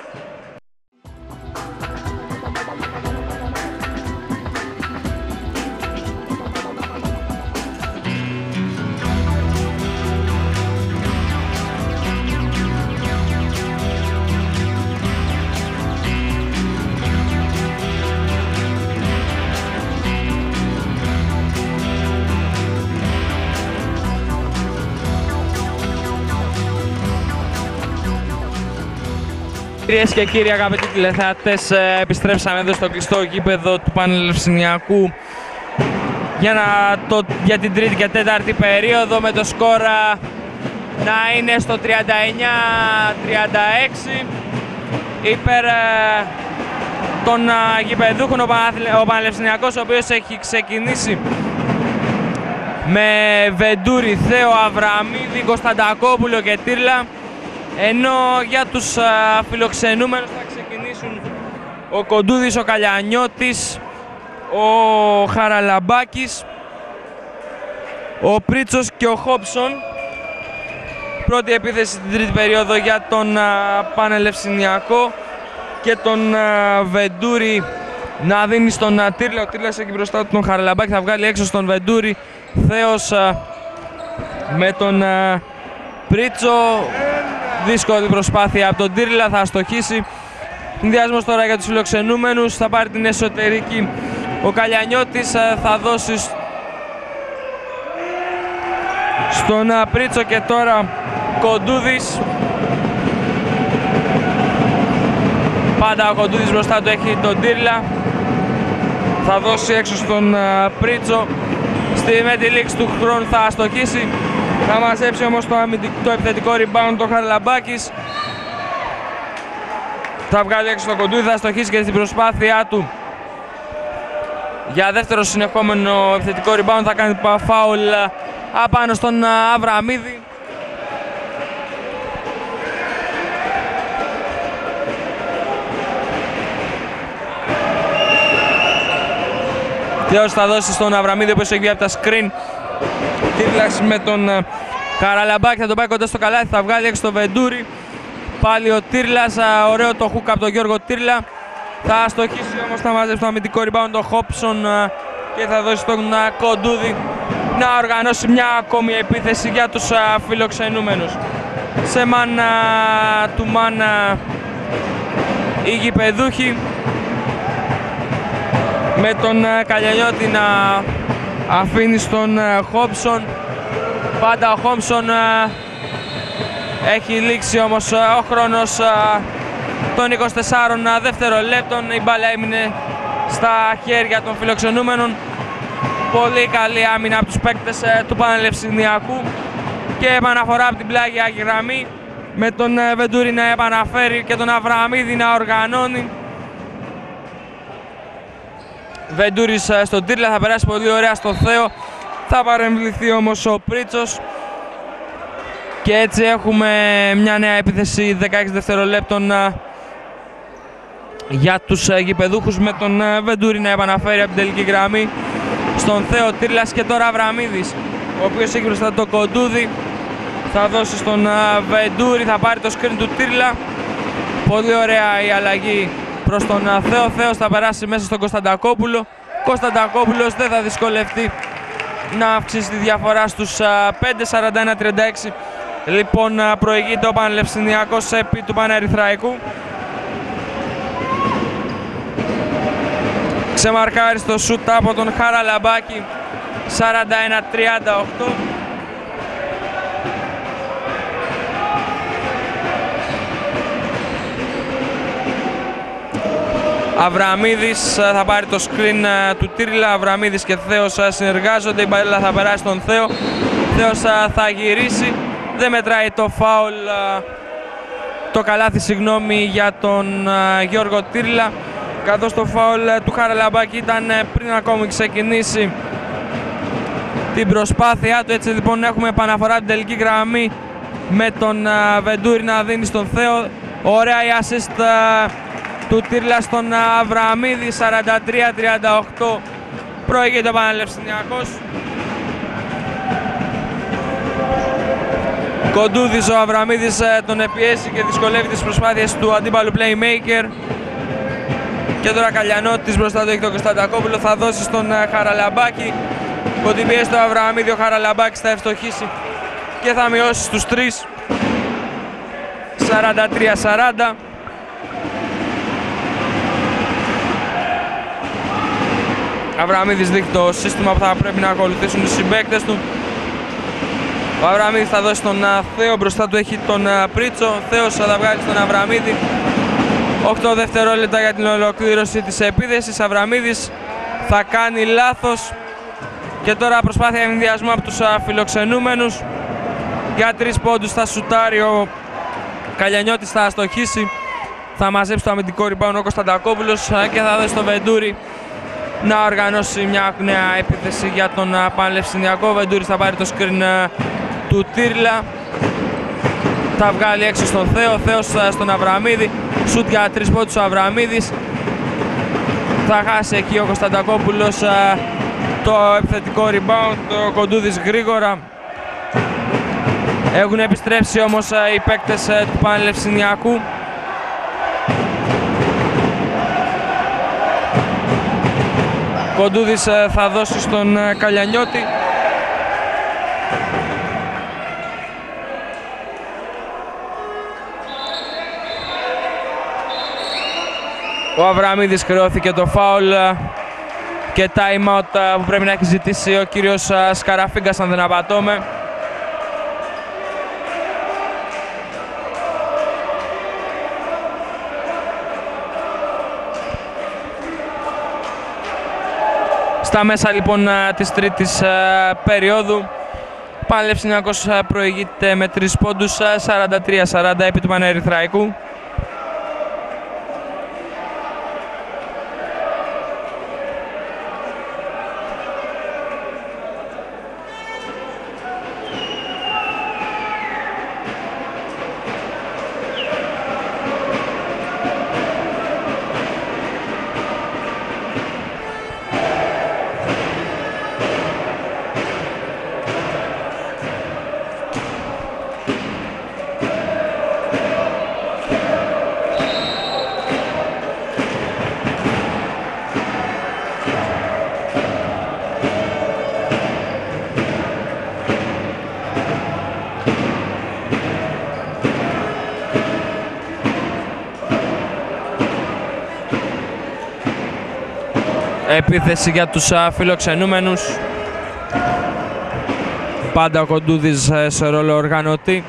Κυρίες και κύριοι, αγαπητοί τηλεθεατές, επιστρέψαμε εδώ στο κλειστό γήπεδο του Πανελευσυνιακού για την τρίτη και τέταρτη περίοδο με το σκορ να είναι στο 39-36 υπέρ των γηπεδούχων. Ο Πανελευσυνιακός, ο οποίος έχει ξεκινήσει με Βεντούρη, Θέο, Αβραμίδη, Κωνσταντακόπουλο και Τύρλα, ενώ για τους φιλοξενούμενους θα ξεκινήσουν ο Κοντούδης, ο Καλιανιώτης, ο Χαραλαμπάκης, ο Πρίτσος και ο Χόψον. Πρώτη επίθεση στην τρίτη περίοδο για τον Πανελευσυνιακό και τον Βεντούρη να δίνει στον Τύρλα. Ο Τύρλας έχει μπροστά του τον Χαραλαμπάκη, θα βγάλει έξω στον Βεντούρη. Θέος με τον Πρίτσο. Δύσκολη προσπάθεια από τον Τύρλα, θα αστοχίσει. Συνδυασμός τώρα για τους φιλοξενούμενους, θα πάρει την εσωτερική. Ο Καλιανιώτης θα δώσει στον Πρίτσο και τώρα Κοντούδης. Πάντα ο Κοντούδης μπροστά του έχει τον Τύρλα. Θα δώσει έξω στον Πρίτσο. Με τη λήξη του χρόνου θα αστοχίσει. Θα μαζέψει όμως το επιθετικό rebound το Χαραλαμπάκης. Θα βγάλει έξω το Κοντούδη, θα στοχίσει και στην προσπάθειά του για δεύτερο συνεχόμενο επιθετικό rebound. Θα κάνει φάουλ απάνω στον Αβραμίδη. Θεός θα δώσει στον Αβραμίδη, ο οποίος έχει βγει από τα screen. Τύρλας με τον Χαραλαμπάκη, θα τον πάει κοντά στο καλάθι, θα βγάλει έξω το Βεντούρη. Πάλι ο Τύρλας, ωραίο το hook από τον Γιώργο Τύρλα. Θα αστοχίσει όμως, θα μαζέψει το αμυντικό rebound το Χόψον και θα δώσει τον Κοντούδη να οργανώσει μια ακόμη επίθεση για τους φιλοξενούμενους. Σε μαν του μαν οι γηπεδούχοι, με τον Καλιανιώτη να αφήνει στον Χόψον. Πάντα ο Χόψον έχει λήξει όμως ο χρόνος των 24 δευτερολέπτων. Η μπάλα έμεινε στα χέρια των φιλοξενούμενων. Πολύ καλή άμυνα από τους παίκτες του Πανελευσυνιακού και επαναφορά από την πλάγια γραμμή, με τον Βεντούρη να επαναφέρει και τον Αβραμίδη να οργανώνει. Βεντούρης στον Τύρλα, θα περάσει πολύ ωραία στο Θέο. Θα παρεμβληθεί όμως ο Πρίτσος και έτσι έχουμε μια νέα επίθεση 16 δευτερολέπτων για τους γηπεδούχους, με τον Βεντούρη να επαναφέρει από την τελική γραμμή στον Θέο. Τύρλας και τώρα Αβραμίδης, ο οποίος έχει μπροστά το Κοντούδη. Θα δώσει στον Βεντούρη, θα πάρει το screen του Τύρλα. Πολύ ωραία η αλλαγή προς τον Θέο. Θέος θα περάσει μέσα στον Κωνσταντακόπουλο. Κωνσταντακόπουλος δεν θα δυσκολευτεί να αυξήσει τη διαφορά στους 5, 41-36. Λοιπόν, προηγείται ο Πανελευθυνιακός επί του Πανερυθραϊκού. Ξεμαρκάριστο σούτ από τον Χαραλαμπάκη, 41-38. Αβραμίδης θα πάρει το screen του Τύρλα. Αβραμίδης και Θέος συνεργάζονται. Η μπάλα θα περάσει στον Θέο. Θέος θα γυρίσει. Δεν μετράει το φάουλ, το καλάθι, συγγνώμη, για τον Γιώργο Τύρλα, καθώς το φάουλ του Χαραλαμπάκη ήταν πριν ακόμη ξεκινήσει την προσπάθειά του. Έτσι λοιπόν έχουμε επαναφορά την τελική γραμμή με τον Βεντούρη να δίνει στον Θέο. Ωραία η assist του Τύρλα στον Αβραμίδη, 43-38. Προηγείται ο Πανελευθυνιακός. Κοντούδης ο Αβραμίδης τον επιέσει και δυσκολεύει τις προσπάθειες του αντίπαλου playmaker. Και τώρα Καλιανότης μπροστά του έχει τον Κωνσταντακόπουλο, θα δώσει στον Χαραλαμπάκη. Κοντή πιέσει το Αβραμίδη, ο Χαραλαμπάκης θα ευστοχίσει και θα μειώσει στους 3. 43-40. Αβραμίδης δείχνει το σύστημα που θα πρέπει να ακολουθήσουν οι συμπαίκτες του. Ο Αβραμίδης θα δώσει τον Θέο, μπροστά του έχει τον Πρίτσο. Ο Θέος θα βγάλει στον Αβραμίδη. 8 δευτερόλεπτα για την ολοκλήρωση της επίθεσης. Αβραμίδης θα κάνει λάθος. Και τώρα προσπάθεια ενδιασμού από τους φιλοξενούμενους. Για 3 πόντους θα σουτάρει ο Καλιανιώτης, θα αστοχίσει. Θα μαζέψει το αμυντικό rebound ο Κωνσταντακόπουλος και θα δώσει στο Βεντούρη να οργανώσει μια νέα επίθεση για τον Πανελευθυνιακό. Ο Βεντούρης θα πάρει το screen του Τύρλα. Θα βγάλει έξω στον Θέο. Θέος στον Αβραμίδη. Σουτ για 3 πόντους ο Αβραμίδης. Θα χάσει εκεί ο Κωνσταντακόπουλος το επιθετικό rebound. Ο Κοντούδης γρήγορα. Έχουν επιστρέψει όμως οι παίκτες του Πανελευθυνιακού. Κοντούδης θα δώσει στον Καλιανιώτη. Ο Αβραμίδης χρεώθηκε το φάουλ και time out που πρέπει να έχει ζητήσει ο κύριος Σκαραφίγκας, αν δεν απατώμε. Στα μέσα λοιπόν της τρίτης περίοδου, Πανελευθυνιακός προηγείται με 3 πόντους, 43-40 επί του Πανερυθραϊκού. Επίθεση για τους φιλοξενούμενους. Πάντα ο Κοντούδης σε ρόλο οργανωτή.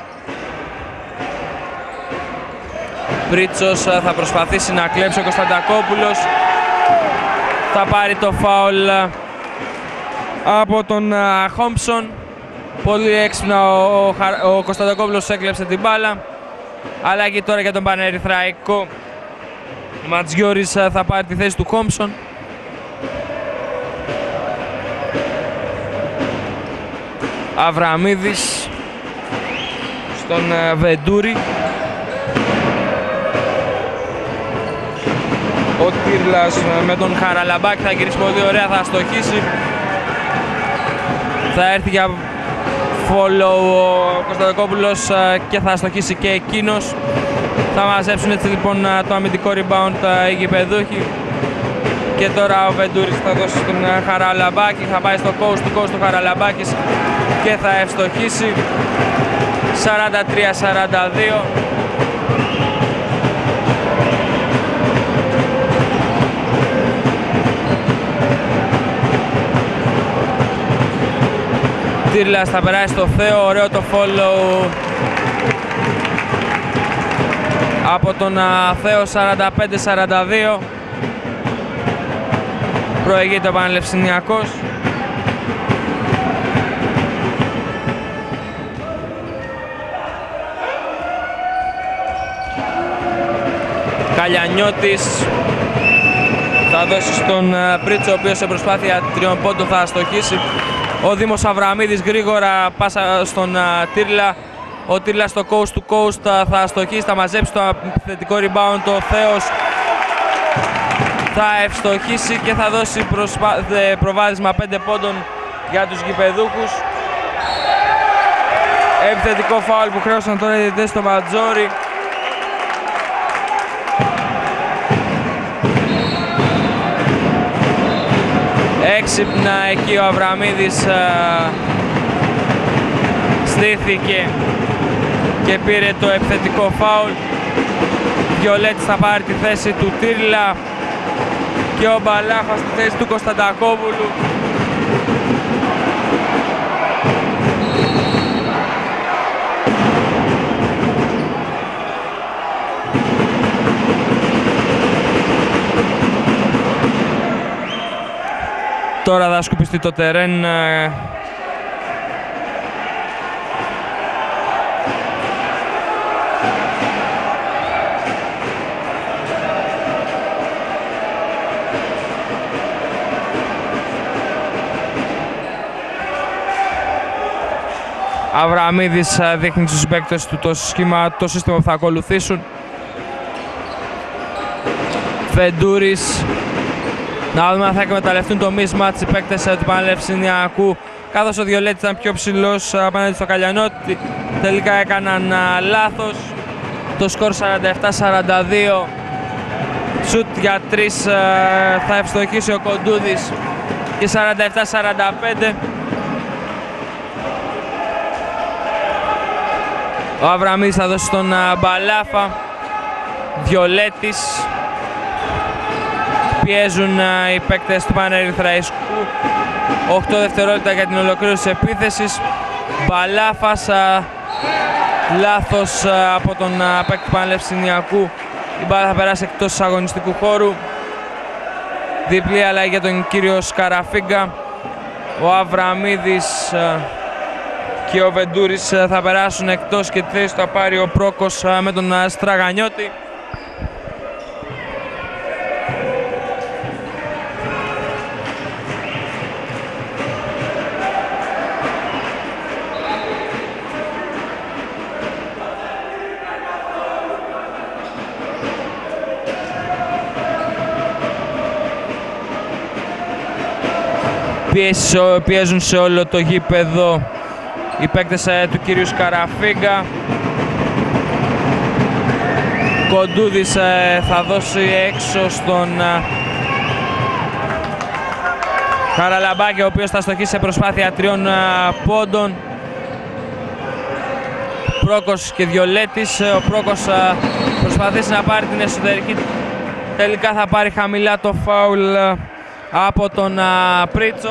Πρίτσος θα προσπαθήσει να κλέψει ο Κωνσταντακόπουλος. Θα πάρει το φάουλ από τον Χόμψον. Πολύ έξυπνα ο Κωνσταντακόπουλος έκλεψε την μπάλα. Αλλαγή τώρα για τον Πανερυθραϊκό. Ματζιόρης θα πάρει τη θέση του Χόμψον. Αβραμίδης στον Βεντούρη. Ο Τύρλας με τον Χαραλαμπάκη θα γυρίσει πολύ ωραία, θα αστοχίσει. Θα έρθει για follow ο Κωνσταντακόπουλος και θα αστοχίσει και εκείνος. Θα μαζέψουν έτσι λοιπόν το αμυντικό rebound οι γηπεδούχοι. Και τώρα ο Βεντούρης θα δώσει στον Χαραλαμπάκη, θα πάει στο coast to coast του Χαραλαμπάκης και θα ευστοχίσει. 43-42. Τύρλας θα περάσει στο Θέο, ωραίο το follow από τον Θέο. 45-42. Προηγείται ο Πανελευσυνιακός. Καλιανιώτης θα δώσει στον Πρίτσο, ο οποίος σε προσπάθεια 3 πόντων θα αστοχίσει. Ο Δήμος Αβραμίδης γρήγορα πάσα στον Τύρλα. Ο Τύρλας στο coast to coast θα αστοχίσει, θα μαζέψει το θετικό rebound. Ο Θέος θα ευστοχίσει και θα δώσει προβάδισμα 5 πόντων για τους γηπεδούχους. Επιθετικό φάουλ που χρέωσαν τώρα οι διαιτητές στο Ματζόρι. Έξυπνα εκεί ο Αβραμίδης στήθηκε και πήρε το επιθετικό φάουλ. Βιολέτης θα πάρει τη θέση του Τύρλα και ο Μπαλάφας στη θέση του Κωνσταντακόπουλου. Τώρα θα σκουπιστεί το τερέν. Αβραμίδης δείχνει στους παίκτες του το σχήμα, το σύστημα που θα ακολουθήσουν. Βεντούρης. Να δούμε αν θα εκμεταλλευτούν το mismatch οι παίκτες του Πανελευσυνιακού, καθώς ο Διολέτης ήταν πιο ψηλός απέναντι στο Καλιανότη. Τελικά έκαναν λάθος. Το σκορ 47-42. Σουτ για 3 θα ευστοχίσει ο Κοντούδης και 47-45. Ο Αβραμίδης θα δώσει στον Μπαλάφα. Βιολέτης. Πιέζουν οι παίκτες του Πανερυθραϊσκού. 8 δευτερόλεπτα για την ολοκλήρωση της επίθεσης. Μπαλάφας, λάθος από τον παίκτη του Πανελευσυνιακού. Η μπάλα θα περάσει εκτός του αγωνιστικού χώρου. Διπλή αλλαγή για τον κύριο Σκαραφίγκα. Ο Αβραμίδης και ο Βεντούρης θα περάσουν εκτός και τη θέση θα πάρει ο Πρόκος με τον Στραγανιώτη. Πιέζουν σε όλο το γήπεδο οι παίκτες του κυρίου Σκαραφίγκα. Κοντούδης θα δώσει έξω στον Χαραλαμπάκη, ο οποίος θα στοχίσει σε προσπάθεια 3 πόντων. Πρόκος και Διολέτης. Ο Πρόκος προσπαθήσει να πάρει την εσωτερική. Τελικά θα πάρει χαμηλά το φάουλ από τον Πρίτσο.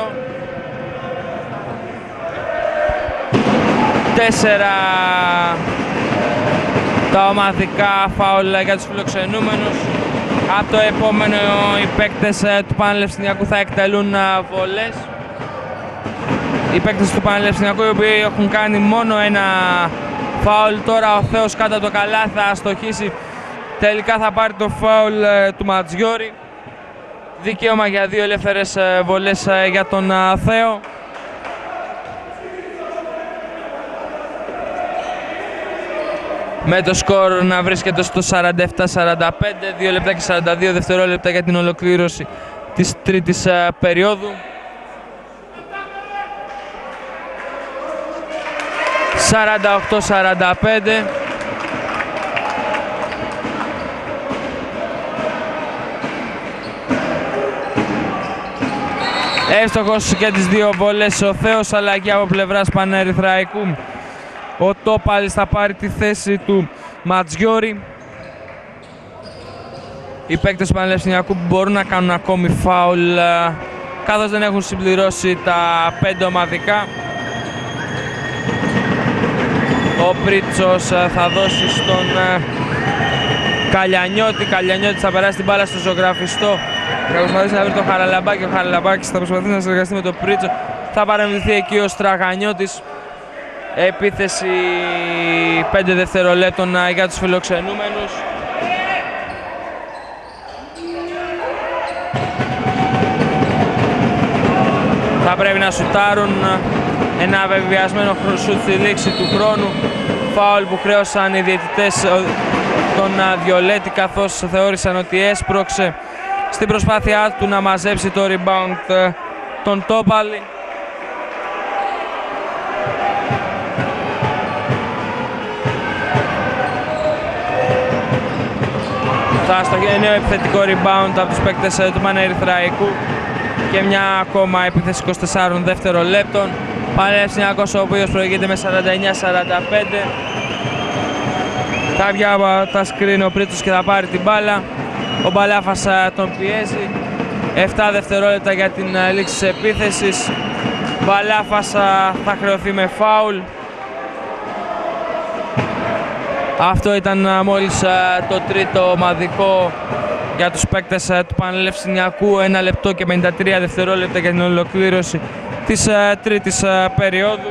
4 τα ομαδικά φάουλ για τους φιλοξενούμενους. Από το επόμενο οι παίκτες του Πανελευσυνιακού θα εκτελούν βολές. Οι παίκτες του Πανελευσυνιακού, οι οποίοι έχουν κάνει μόνο ένα φάουλ. Τώρα ο Θέος κάτω από το καλάθι θα αστοχίσει. Τελικά θα πάρει το φάουλ του Ματζιόρι. Δικαίωμα για 2 ελεύθερες βολές για τον Θέο. Με το σκορ να βρίσκεται στο 47-45, 2 λεπτά και 42 δευτερόλεπτα για την ολοκλήρωση της τρίτης περίοδου. 48-45. Εύστοχος και τις δύο βολές ο Θέος, αλλά και από πλευράς Πανερυθραϊκού ο Τόπαλης θα πάρει τη θέση του Ματζιόρη. Οι παίκτες του Πανεπιστημιακού που μπορούν να κάνουν ακόμη φάουλ, καθώς δεν έχουν συμπληρώσει τα 5 ομαδικά. Ο Πρίτσος θα δώσει στον Καλιανιώτη. Καλιανιώτης θα περάσει την μπάλα στο ζωγραφιστό. Θα προσπαθήσει να βρει τον Χαραλαμπάκη. Ο Χαραλαμπάκης θα προσπαθήσει να συνεργαστεί με τον Πρίτσο. Θα παραμυθεί εκεί ο Στραγανιώτης. Επίθεση 5 δευτερολέπτων για τους φιλοξενούμενους. Θα πρέπει να σουτάρουν ένα βεβαιασμένο σουτ στη λήξη του χρόνου. Φάουλ που χρέωσαν οι διαιτητές τον Διολέτη, καθώς θεώρησαν ότι έσπρωξε στην προσπάθειά του να μαζέψει το rebound τον Τόπαλη. Θα στο νέο επιθετικό rebound από τους παίκτες του Πανερυθραϊκού και μια ακόμα επίθεση 24 δευτερολέπτων. Πανεπιστημιακός ο οποίος προηγείται με 49-45. Θα βγει από τα screen ο Πρίτσος και θα πάρει την μπάλα. Ο Μπαλάφας τον πιέζει. 7 δευτερόλεπτα για την λήξη της επίθεσης. Μπαλάφας θα χρεωθεί με φάουλ. Αυτό ήταν μόλις το τρίτο ομαδικό για τους παίκτες του Πανελληνιακού. 1 λεπτό και 53 δευτερόλεπτα για την ολοκλήρωση της τρίτης περίοδου.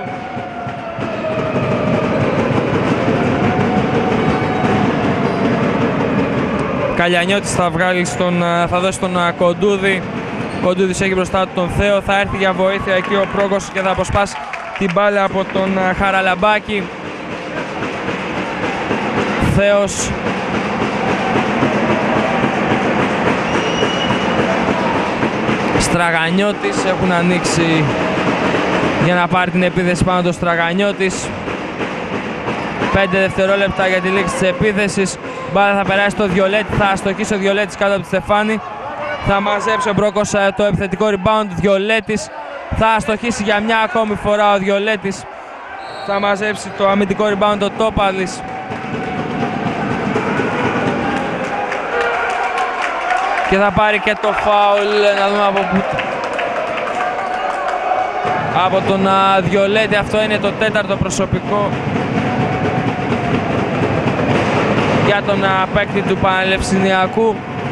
Καλιανιώτης θα δώσει τον Κοντούδη. Κοντούδης έχει μπροστά του τον Θέο. Θα έρθει για βοήθεια εκεί ο Πρόκος και θα αποσπάσει την μπάλα από τον Χαραλαμπάκη. Θέος. Στραγανιώτης, έχουν ανοίξει για να πάρει την επίθεση πάνω τον Στραγανιώτης. 5 δευτερόλεπτα για τη λήξη της επίθεσης. Μπάλα θα περάσει στο Διολέτη, θα αστοχίσει ο Διολέτης κάτω από τη Στεφάνη. Θα μαζέψει ο Μπρόκος το επιθετικό rebound. Διολέτης θα αστοχίσει για μια ακόμη φορά ο Διολέτης. Θα μαζέψει το αμυντικό rebound ο Τόπαλης. Και θα πάρει και το φάουλ, να δούμε από τον Διολέτη. Αυτό είναι το 4ο προσωπικό για τον παίκτη του Πανελληνιακού.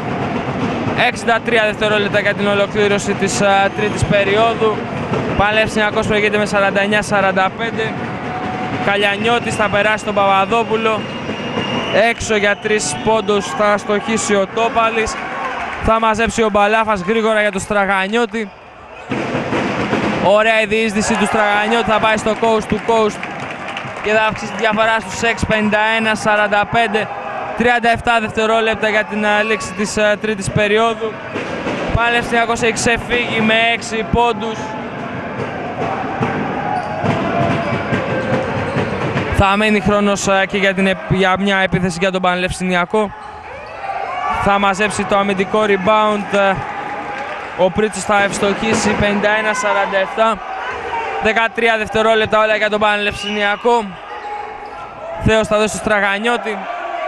63 δευτερόλεπτα για την ολοκλήρωση της τρίτης περίοδου. Πανελληνιακός προηγείται με 49-45. Καλιανιώτης θα περάσει τον Παπαδόπουλο. Έξω για 3 πόντους θα αστοχίσει ο Τόπαλης. Θα μαζέψει ο Μπαλάφας γρήγορα για τον Στραγανιώτη. Ωραία η διείσδυση του Στραγανιώτη, θα πάει στο coast to coast και θα αυξήσει τη διαφορά στους 6-51-45. 37 δευτερόλεπτα για την λήξη της τρίτης περίοδου. Πανελληνιακός έχει ξεφύγει με 6 πόντους. Θα μείνει χρόνος και για μια επίθεση για τον Πανελληνιακό. Θα μαζέψει το αμυντικό rebound. Ο Πρίτσος θα ευστοχίσει 51-47. 13 δευτερόλεπτα όλα για τον Πανελληνιακό. Θέος θα δώσει στο Στραγανιώτη.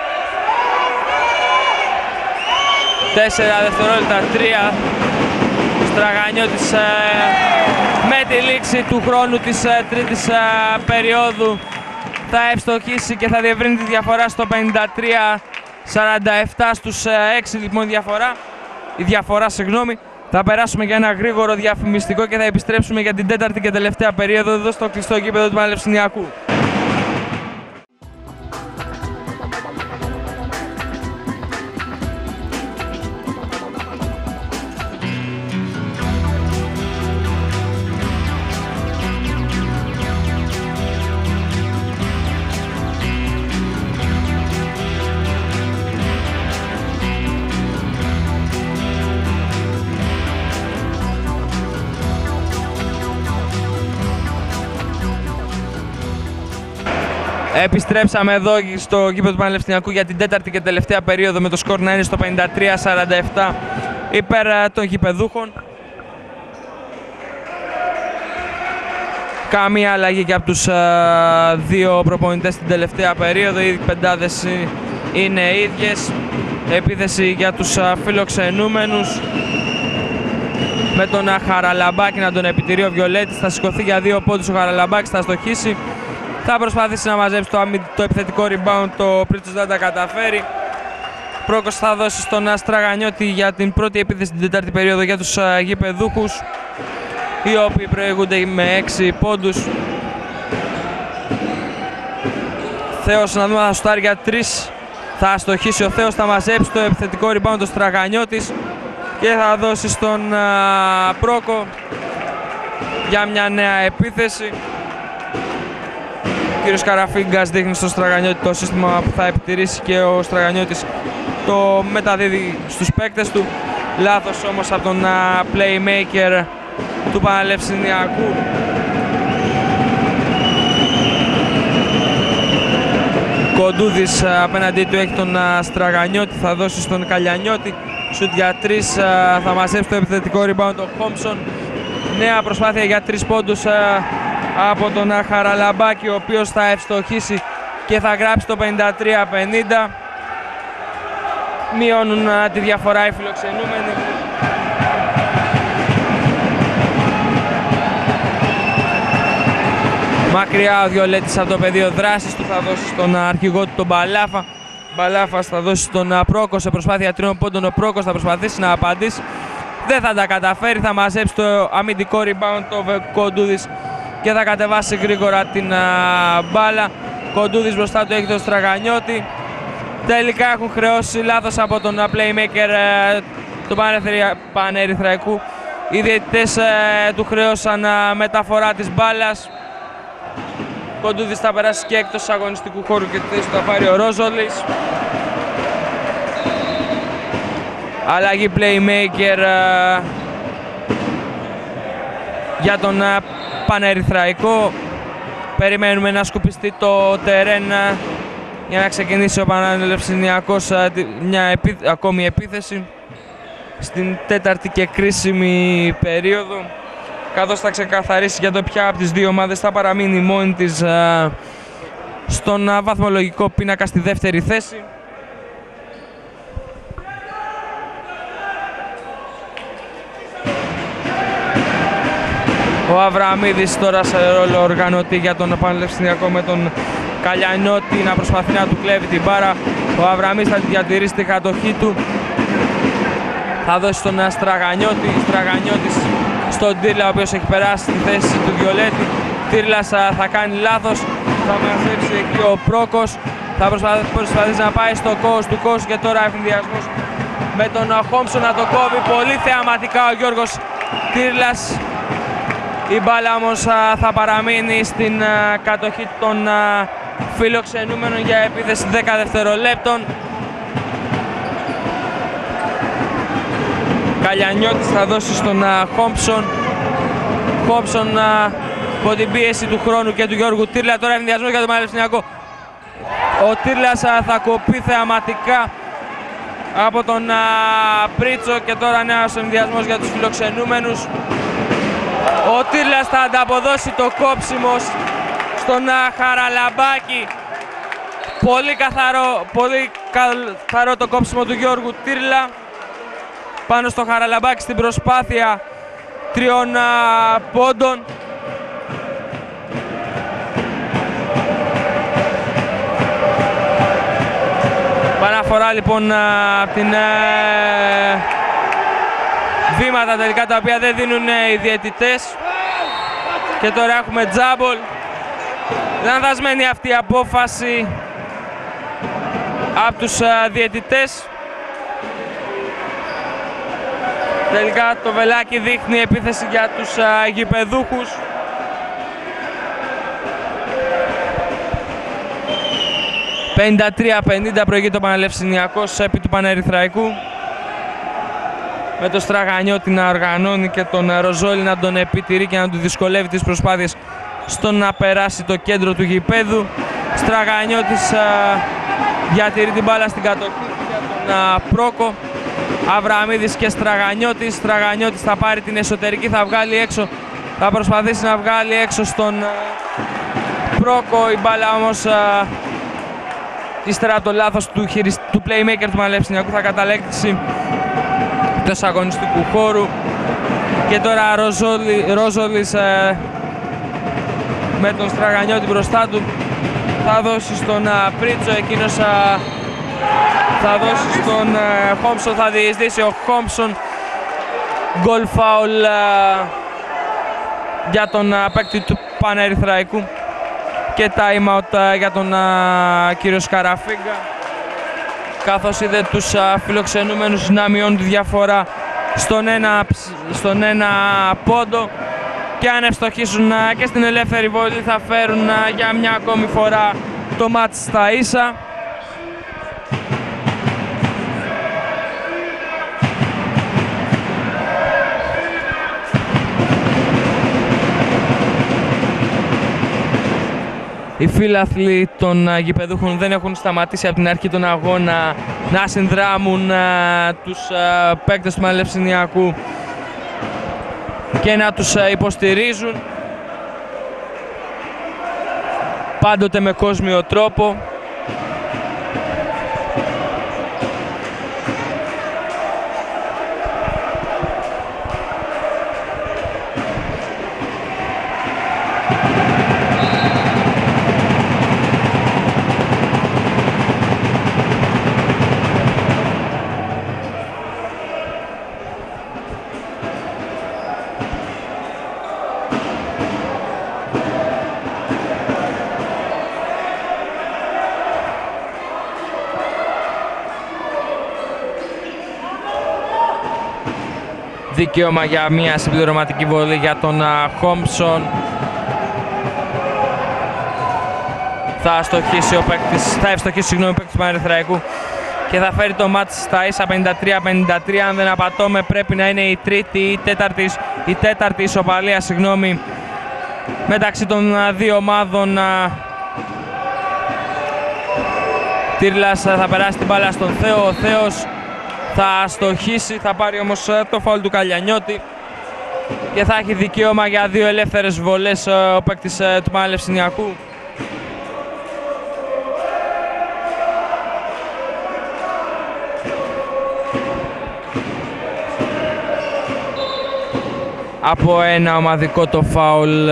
4 δευτερόλεπτα, 3. Στραγανιώτης με τη λήξη του χρόνου της τρίτης περίοδου θα ευστοχίσει και θα διευρύνει τη διαφορά στο 53-47 στους 6 λοιπόν η διαφορά, συγγνώμη. Θα περάσουμε για ένα γρήγορο διαφημιστικό και θα επιστρέψουμε για την τέταρτη και τελευταία περίοδο εδώ στο κλειστό γήπεδο του Πανελληνιακού. Επιστρέψαμε εδώ στο γήπεδο του Πανεπιστημιακού για την τέταρτη και τελευταία περίοδο με το σκορ να είναι στο 53-47 υπέρ των γηπεδούχων. Καμία αλλαγή και από τους δύο προπονητές στην τελευταία περίοδο. Οι πεντάδες είναι ίδιες. Επίθεση για τους φιλοξενούμενους. Με τον Χαραλαμπάκη να τον επιτηρεί ο Βιολέτης. Θα σηκωθεί για 2 πόντους ο Χαραλαμπάκης, θα στοχίσει. Θα προσπαθήσει να μαζέψει το επιθετικό rebound, το Πρίτσος δεν τα καταφέρει. Πρόκος θα δώσει στον Στραγανιώτη για την πρώτη επίθεση στην τέταρτη περίοδο για τους γηπεδούχους, οι οποίοι προηγούνται με 6 πόντους. Θέος να δούμε, θα σουτάρει για 3. Θα στοχίσει ο Θέος, θα μαζέψει το επιθετικό rebound το Στραγανιώτης και θα δώσει στον Πρόκο για μια νέα επίθεση. Ο κύριος Καραφίγκας δείχνει στο Στραγανιώτη το σύστημα που θα επιτηρήσει και ο Στραγανιώτης το μεταδίδει στους παίκτες του. Λάθος όμως από τον playmaker του Πανελευσυνιακού. Κοντούδης απέναντί του έχει τον Στραγανιώτη, θα δώσει στον Καλιανιώτη. Σουτ για 3, θα μαζέψει το επιθετικό rebound ο Χόμψον. Νέα προσπάθεια για 3 πόντους από τον Χαραλαμπάκη, ο οποίος θα ευστοχίσει και θα γράψει το 53-50. Μειώνουν τη διαφορά οι φιλοξενούμενοι. Μακριά ο Βιολέτης από το πεδίο δράσης του, θα δώσει στον αρχηγό του τον Μπαλάφα. Μπαλάφας θα δώσει στον Πρόκο σε προσπάθεια 3 πόντων. Ο Πρόκος θα προσπαθήσει να απαντήσει. Δεν θα τα καταφέρει, θα μαζέψει το αμυντικό rebound το Κοντούδης και θα κατεβάσει γρήγορα την μπάλα. Κοντούδης μπροστά του έχει τον Στραγανιώτη. Τελικά έχουν χρεώσει λάθος από τον playmaker του Πανερυθραϊκού. Οι διαιτητές του χρέωσαν μεταφορά της μπάλας. Κοντούδης θα περάσει και εκτός αγωνιστικού χώρου και τη θέση του θα πάρει ο Ρόζολης. Αλλαγή playmaker για τον Πανερυθραϊκό. Περιμένουμε να σκουπιστεί το τερέν για να ξεκινήσει ο Πανελευσυνιακός μια ακόμη επίθεση στην τέταρτη και κρίσιμη περίοδο, καθώς θα ξεκαθαρίσει για το ποια από τις δύο ομάδες θα παραμείνει μόνη της στον βαθμολογικό πίνακα στη δεύτερη θέση. Ο Αβραμίδης τώρα σε ρόλο οργανωτή για τον Πανελευσυνιακό με τον Καλιανιώτη να προσπαθεί να του κλέβει την μπάρα. Ο Αβραμίδης θα τη διατηρήσει τη κατοχή του. Θα δώσει τον Στραγανιώτη. Στραγανιώτης στον Τύρλα, ο οποίος έχει περάσει στη θέση του Βιολέτη. Τύρλας θα κάνει λάθος. Θα μαζέψει εκεί ο Πρόκος. Θα προσπαθήσει να πάει στο κόος του κόους και τώρα ευνηδιασμός με τον Χόμψον να το κόβει. Πολύ θεαματικά ο Γιώργος Τύρλας. Η μπάλα όμως θα παραμείνει στην κατοχή των φιλοξενούμενων για επίθεση 10 δευτερολέπτων. Καλιανιώτης θα δώσει στον Χόμψον. Χόμψον από την πίεση του χρόνου και του Γιώργου Τύρλα. Τώρα ευνηδιασμός για τον Πανελευσυνιακό. Ο Τύρλας θα κοπεί θεαματικά από τον Πρίτσο και τώρα νέος ευνηδιασμός για τους φιλοξενούμενους. Ο Τύρλας θα ανταποδώσει το κόψιμο στον Χαραλαμπάκη. Πολύ καθαρό το κόψιμο του Γιώργου Τύρλα πάνω στο Χαραλαμπάκη στην προσπάθεια 3 πόντων. Παραφορά λοιπόν από την βήματα τελικά τα οποία δεν δίνουν οι διαιτητές και τώρα έχουμε τζάμπολ. Λανθασμένη αυτή η απόφαση από τους διαιτητές. Τελικά το βελάκι δείχνει επίθεση για τους γηπεδούχους. «53-50» προηγείται ο Πανελευσυνιακός επί του Πανερυθραϊκού, με τον Στραγανιώτη να οργανώνει και τον Ροζόλη να τον επιτηρεί και να του δυσκολεύει τις προσπάθειες στο να περάσει το κέντρο του γηπέδου. Στραγανιώτης διατηρεί την μπάλα στην κατοχή για τον Πρόκο. Αβραμίδης και Στραγανιώτης. Στραγανιώτης θα πάρει την εσωτερική, θα βγάλει έξω, θα προσπαθήσει να βγάλει έξω στον Πρόκο. Η μπάλα όμως ύστερα το λάθος του playmaker του Μαλευσηνιακού θα καταλέξει εκτός αγωνιστικού χώρου. Και τώρα Ρόζολης με τον Στραγανιώτη μπροστά του θα δώσει στον Πρίτσο, εκείνος θα δώσει στον Χόμψον, θα διεισδύσει ο Χόμψον. Γκολ φάουλ για τον παίκτη του Πανερυθραϊκού και time out για τον κύριο Σκαραφίγκα, καθώς είδε τους φιλοξενούμενους να μειώνουν τη διαφορά στον ένα πόντο, και αν ευστοχίσουν και στην ελεύθερη βολή θα φέρουν για μια ακόμη φορά το μάτς στα ίσα. Οι φίλαθλοι των γηπεδούχων δεν έχουν σταματήσει από την αρχή των αγώνα να συνδράμουν τους παίκτες του Μαλευσηνιακού και να τους υποστηρίζουν, πάντοτε με κόσμιο τρόπο. Δικαίωμα για μια συμπληρωματική βολή για τον Χόμψον. Θα ευστοχίσει ο παίκτης του Πανερυθραϊκού και θα φέρει το μάτς στα ίσα 53-53. Αν δεν απατώμε πρέπει να είναι η τέταρτη ισοπαλία μεταξύ των δύο ομάδων. Τύρλας θα περάσει την μπάλα στον Θέο, ο Θέος θα στοχίσει, θα πάρει όμως το φάουλ του Καλιανιώτη και θα έχει δικαίωμα για δύο ελεύθερες βολές ο παίκτης του Μαλευσηνιακού. Από ένα ομαδικό το φάουλ,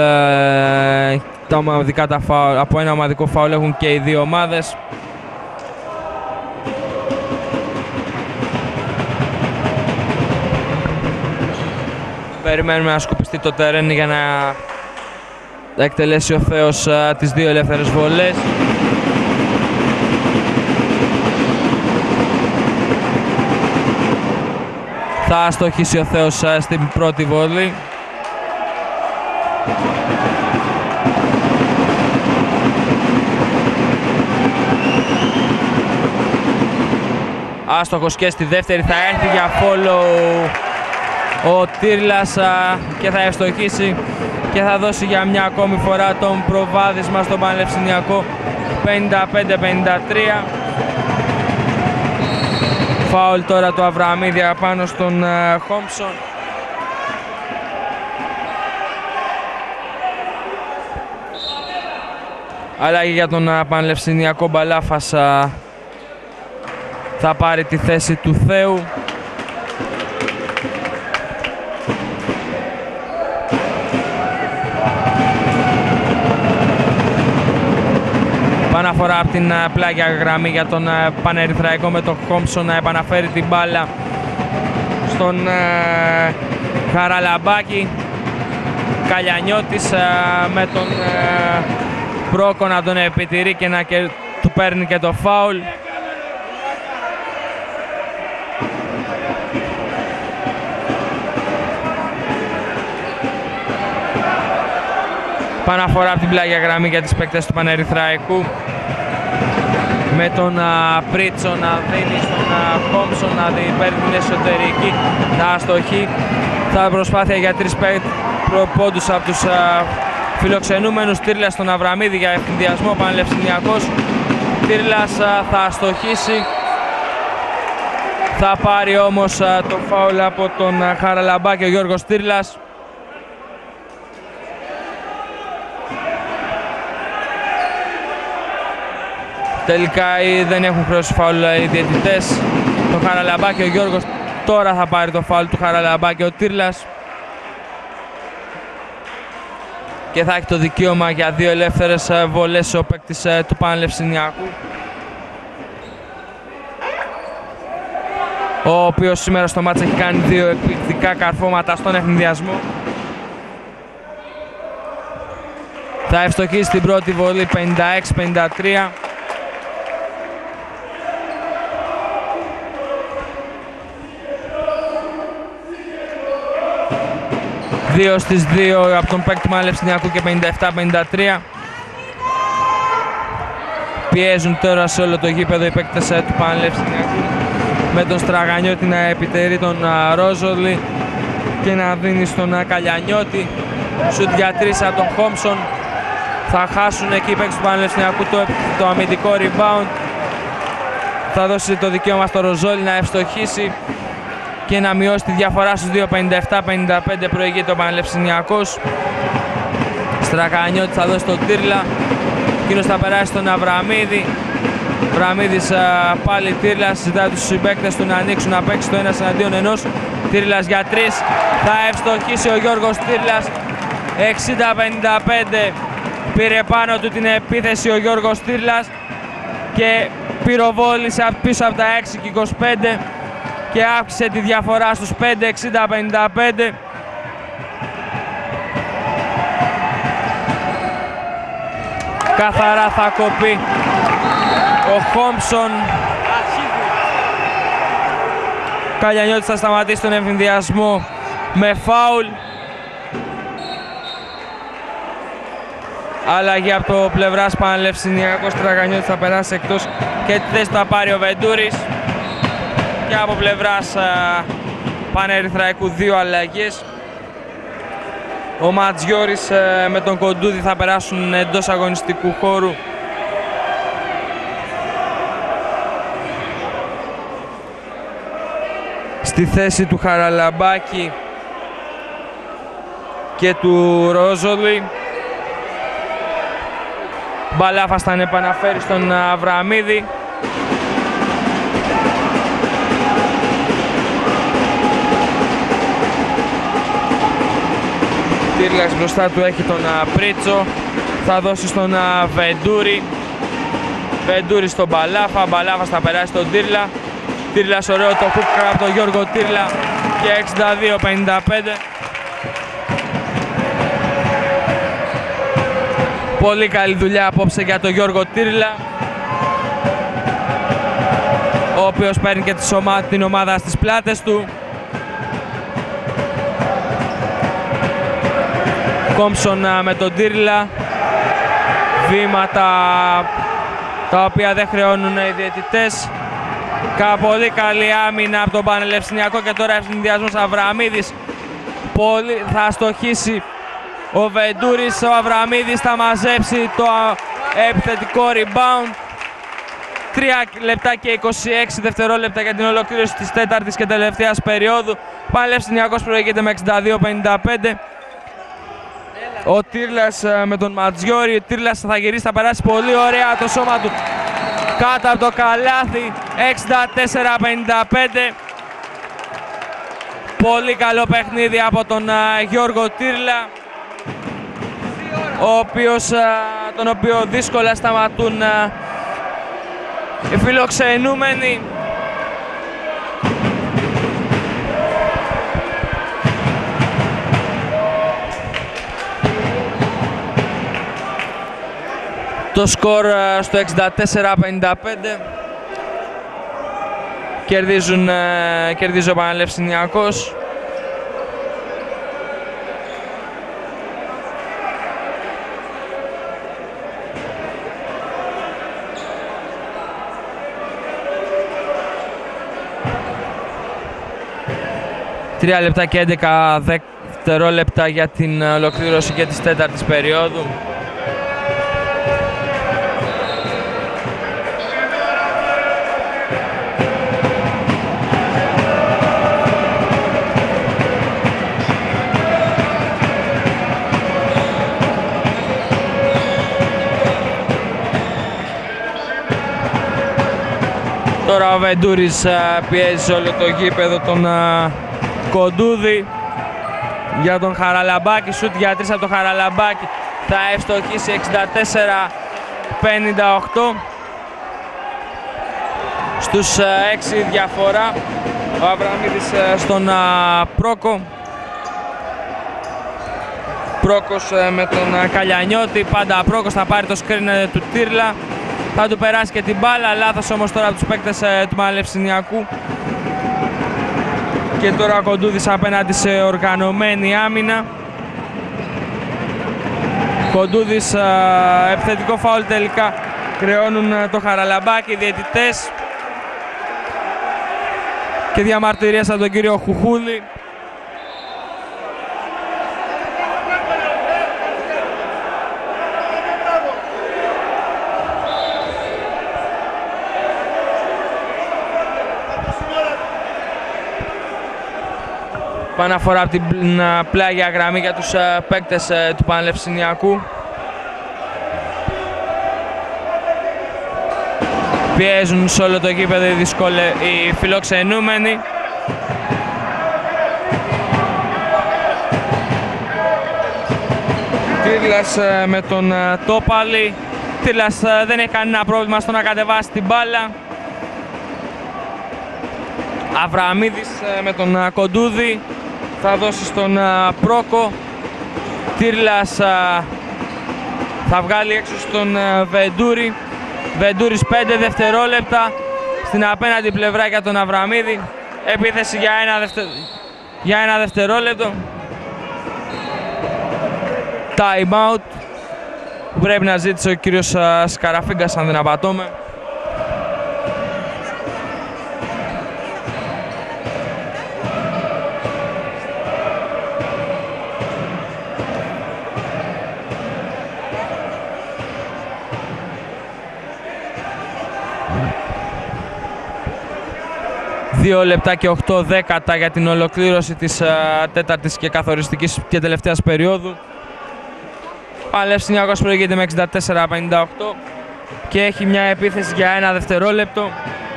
από ένα ομαδικό φάουλ έχουν και οι δύο ομάδες. Περιμένουμε να σκουπιστεί το τερέν για να εκτελέσει ο Θέος τις δύο ελεύθερες βολές. Θα στοχίσει ο Θέος στην πρώτη βολή. Άστοχος και στη δεύτερη, θα έρθει για follow ο Τύρλας και θα ευστοχίσει και θα δώσει για μια ακόμη φορά τον προβάδισμα στον Πανελληνιακό 55-53. Φάουλ τώρα του Αβραμίδη πάνω στον Χόμψον. Αλλαγή για τον Πανελληνιακό, Μπαλάφας θα πάρει τη θέση του Θεού. Επαναφορά από την πλάγια γραμμή για τον Πανερυθραϊκό με τον Χόμψον να επαναφέρει την μπάλα στον Χαραλαμπάκη. Καλιανιώτης με τον Πρόκο να τον επιτηρεί και να του παίρνει και το φάουλ. Παναφορά από την πλάγια γραμμή για τις παίκτες του Πανερυθραϊκού με τον Πρίτσο να δίνει στον Χόμψον να παίρνει την εσωτερική, να αστοχεί. Θα προσπάθεια για 3 πόντους από τους φιλοξενούμενους. Τύρλας στον Αβραμίδη για ευθυνδιασμό, Πανελευθυνιακός. Τύρλας θα στοχίσει. Θα πάρει όμως το φάουλ από τον Χαραλαμπάκη ο Γιώργος Τύρλας. Τελικά δεν έχουν χρέωση φάουλ οι διαιτητές. Το Χαραλαμπάκη ο Γιώργος, τώρα θα πάρει το φάουλ του Χαραλαμπάκη ο Τύρλας. Και θα έχει το δικαίωμα για 2 ελεύθερες βολές ο παίκτης του Πανελευθυνιακού, ο οποίος σήμερα στο μάτς έχει κάνει 2 εκπληκτικά καρφώματα στον ευθυνδιασμό. Θα ευστοχίσει την πρώτη βολή 56-53. Δύο στις 2 από τον παίκτη του Πανελευθυνιακού και 57-53. Πιέζουν τώρα σε όλο το γήπεδο οι παίκτες του Πανελευθυνιακού, με τον Στραγανιώτη να επιτερεί τον Ρόζολη και να δίνει στον Καλιανιώτη. Σουτ για 3 από τον Χόμψον. Θα χάσουν εκεί οι παίκτες του Πανελευθυνιακού το αμυντικό rebound. Θα δώσει το δικαίωμα στο Ροζόλη να ευστοχίσει και να μειώσει τη διαφορά στους 2, 57-55 προηγείται ο Πανελευθυνιακός. Στραγανιώτη θα δώσει τον Τύρλα. Εκείνος θα περάσει στον Αβραμίδη. Αβραμίδης πάλι Τύρλας, ζητάει τους συμπαίκτες του να ανοίξουν να παίξει το 1 εναντίον 1. Τύρλας για 3. Θα ευστοχίσει ο Γιώργος Τύρλας. 60-55. Πήρε πάνω του την επίθεση ο Γιώργος Τύρλας και πυροβόλησε πίσω από τα 6 και 25 και αύξησε τη διαφορά στους 5, 60-55. Καθαρά θα κοπεί ο Χόμψον. Καλιανιώτης θα σταματήσει τον ευθυνδιασμό με φάουλ. Αλλαγή από το πλευράς Πανελευθυνιακός. Στραγανιώτης θα περάσει εκτός και τη θέση θα πάρει ο Βεντούρης. Και από πλευράς Πανερυθραϊκού 2 αλλαγές. Ο Ματζιόρης με τον Κοντούδη θα περάσουν εντός αγωνιστικού χώρου. Στη θέση του Χαραλαμπάκη και του Ρόζολη. Μπαλάφας θα επαναφέρει στον Αβραμίδη. Τύρλας μπροστά του έχει τον Πρίτσο. Θα δώσει στον Βεντούρη. Βεντούρη στον Μπαλάφα. Μπαλάφας θα περάσει στον Τύρλα. Τύρλας ωραίο το χουκ από τον Γιώργο Τύρλα και 62-55. Πολύ καλή δουλειά απόψε για τον Γιώργο Τύρλα, ο οποίος παίρνει και την ομάδα στις πλάτες του. Κόμψον με τον Τύρλα. Βήματα τα οποία δεν χρεώνουν οι διαιτητές. Πολύ καλή άμυνα από τον Πανελευθυνιακό και τώρα ευθυνδιασμός Αβραμίδης. Πολύ θα στοχίσει ο Βεντούρης. Ο Αβραμίδης θα μαζέψει το επιθετικό rebound. 3 λεπτά και 26 δευτερόλεπτα για την ολοκλήρωση της τέταρτης και τελευταίας περίοδου. Πανελευθυνιακός προηγείται με 62-55. Ο Τύρλας με τον Ματζιόρη. Ο Τύρλας θα γυρίσει, θα περάσει πολύ ωραία το σώμα του κάτω από το καλάθι. 64-55. Πολύ καλό παιχνίδι από τον Γιώργο Τύρλα, τον οποίο δύσκολα σταματούν οι φιλοξενούμενοι. Το σκορ στο 64-55. Κερδίζει ο Πανελευθυνιακός. Τρία λεπτά και 11 δευτερόλεπτα για την ολοκλήρωση και της τέταρτης περίοδου. Τώρα ο Βεντούρης πιέζει όλο το γήπεδο τον Κοντούδη για τον Χαραλαμπάκη. Σουτ για 3 από τον Χαραλαμπάκη, θα ευστοχίσει 64-58. Στους 6 διαφορά. Ο Αβραμίδης στον Πρόκο. Πρόκος με τον Καλιανιώτη. Πάντα Πρόκος θα πάρει το screen του Τύρλα. Θα του περάσει και την μπάλα. Λάθος όμως τώρα από τους παίκτες του Πανελευσυνιακού. Και τώρα ο Κοντούδης απέναντι σε οργανωμένη άμυνα. Κοντούδης, επιθετικό φάουλ τελικά. Κρεώνουν το Χαραλαμπάκι οι διαιτητές. Και διαμαρτυρίες από τον κύριο Χουχούλη. Παναφορά από την πλάγια γραμμή για τους παίκτες του Πανελευσυνιακού. Πιέζουν σε όλο το γήπεδο οι φιλοξενούμενοι. Τύρλας με τον Τόπαλη. Τύρλας δεν έχει κανένα πρόβλημα στο να κατεβάσει την μπάλα. Αβραμίδης με τον Κοντούδη. Θα δώσει στον Πρόκο. Τύρλας θα βγάλει έξω στον Βεντούρη. Βεντούρης 5 δευτερόλεπτα στην απέναντι πλευρά για τον Αβραμίδη. Επίθεση για ένα δευτερόλεπτο. Time out που πρέπει να ζήτησε ο κύριος Σκαραφίγκας, αν δεν απατώμε. Δύο λεπτά και 8 δέκατα για την ολοκλήρωση της τέταρτης και καθοριστικής και τελευταίας περίοδου. Πανελευσυνιακός προηγείται με 64-58 και έχει μια επίθεση για ένα δευτερόλεπτο.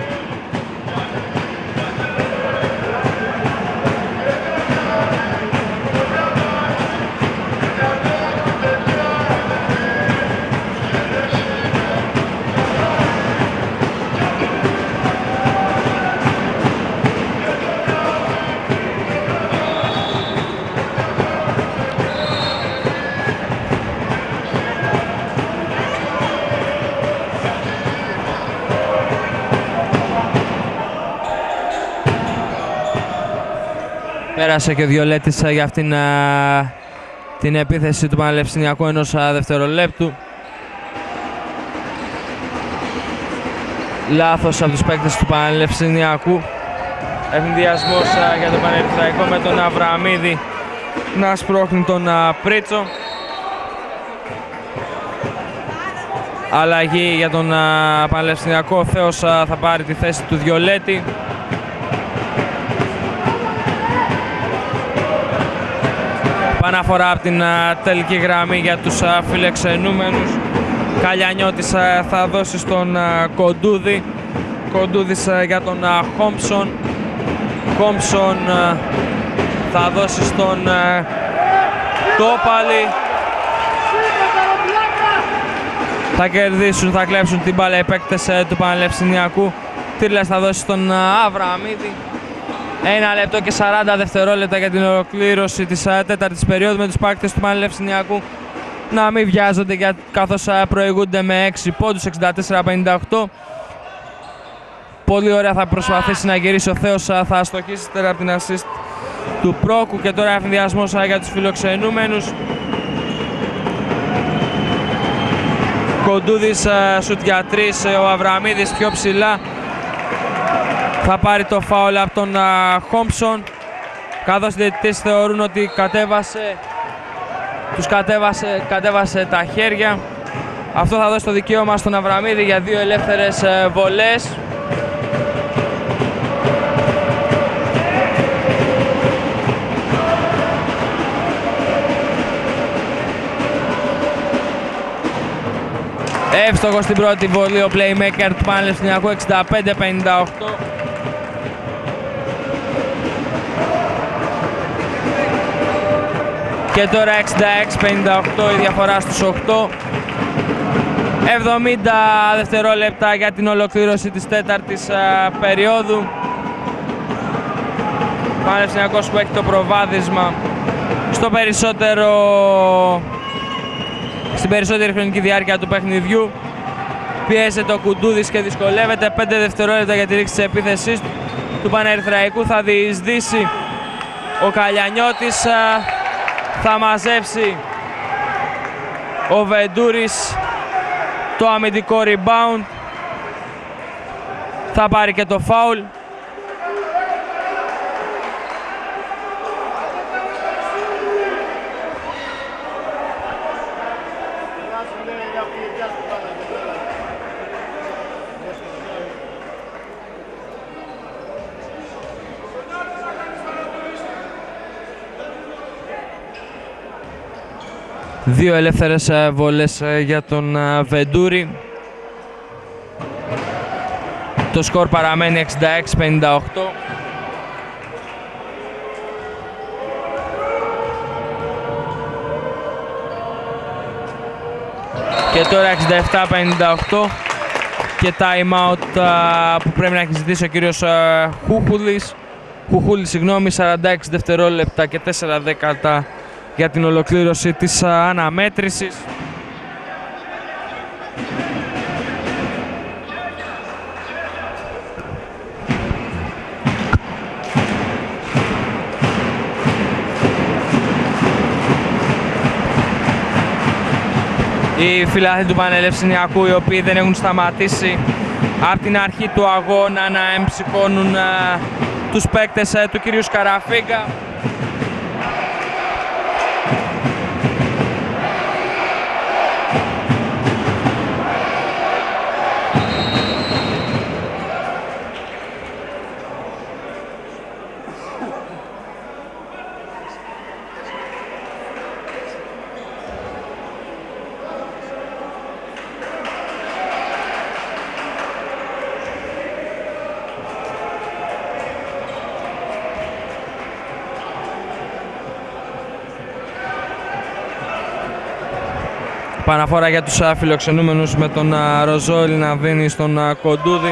Πέρασε και ο Διολέτης για αυτήν την επίθεση του Πανελευσυνιακού ενός δευτερολέπτου. Λάθος από τους παίκτες του Πανελευσυνιακού. Ευνηδιασμός για τον Πανερυθραϊκό με τον Αβραμίδη να σπρώχνει τον Πρίτσο. Αλλαγή για τον Πανελευσυνιακό. Ο Θέος θα πάρει τη θέση του Διολέτη. Αναφορά από την τελική γραμμή για τους φιλεξενούμενους. Καλιανιώτης θα δώσει στον Κοντούδη. Κοντούδης για τον Χόμψον. Χόμψον θα δώσει στον Τόπαλη. Θα κερδίσουν, θα κλέψουν την μπάλα οι παίκτες του Πανελευσυνιακού. Τύρλας θα δώσει στον Αβραμίδη. 1 λεπτό και 40 δευτερόλεπτα για την ολοκλήρωση της τέταρτης περίοδου με τους παίκτες του Πανελευσυνιακού να μην βιάζονται καθώς προηγούνται με 6 πόντους, 64-58. Πολύ ωραία θα προσπαθήσει να γυρίσει ο Θέος, θα αστοχίσει τώρα από την assist του Πρόκου και τώρα ευνηδιασμός για τους φιλοξενούμενους. Κοντούδης σουτ για 3, ο Αβραμίδης πιο ψηλά. Θα πάρει το φάουλ από τον Χόμψον. καθώς οι διαιτητές θεωρούν ότι κατέβασε τα χέρια. Αυτό θα δώσει το δικαίωμα στον Αβραμίδη για 2 ελεύθερες βολές. Εύστοχος στην πρώτη βολή ο playmaker του Πανεπιστημιακού, 65-58. Και τώρα 66-58 η διαφορά στους 8. 70 δευτερόλεπτα για την ολοκλήρωση της τέταρτης περίοδου. Πανεπιστημιακός που έχει το προβάδισμα στην περισσότερη χρονική διάρκεια του παιχνιδιού. Πιέζεται ο Κουντούδης και δυσκολεύεται. 5 δευτερόλεπτα για τη ρήξη της επίθεσης του Πανερυθραϊκού. Θα διεισδύσει ο Καλιανιώτης. Θα μαζέψει ο Βεντούρης το αμυντικό rebound. Θα πάρει και το φάουλ. Δύο ελεύθερες βολές για τον Βεντούρη. Το σκορ παραμένει 66-58. Και τώρα 67-58 και time out που πρέπει να έχει ζητήσει ο κύριος Χουχούλης, 46 δευτερόλεπτα και 4 δέκατα για την ολοκλήρωση της αναμέτρησης. Οι φιλάθλοι του Πανελευσυνιακού, οι οποίοι δεν έχουν σταματήσει από την αρχή του αγώνα να εμψυχώνουν τους παίκτες του κυρίου Σκαραφίγκα. Παναφορά για τους φιλοξενούμενους με τον Ροζόλη να δίνει στον Κοντούδη.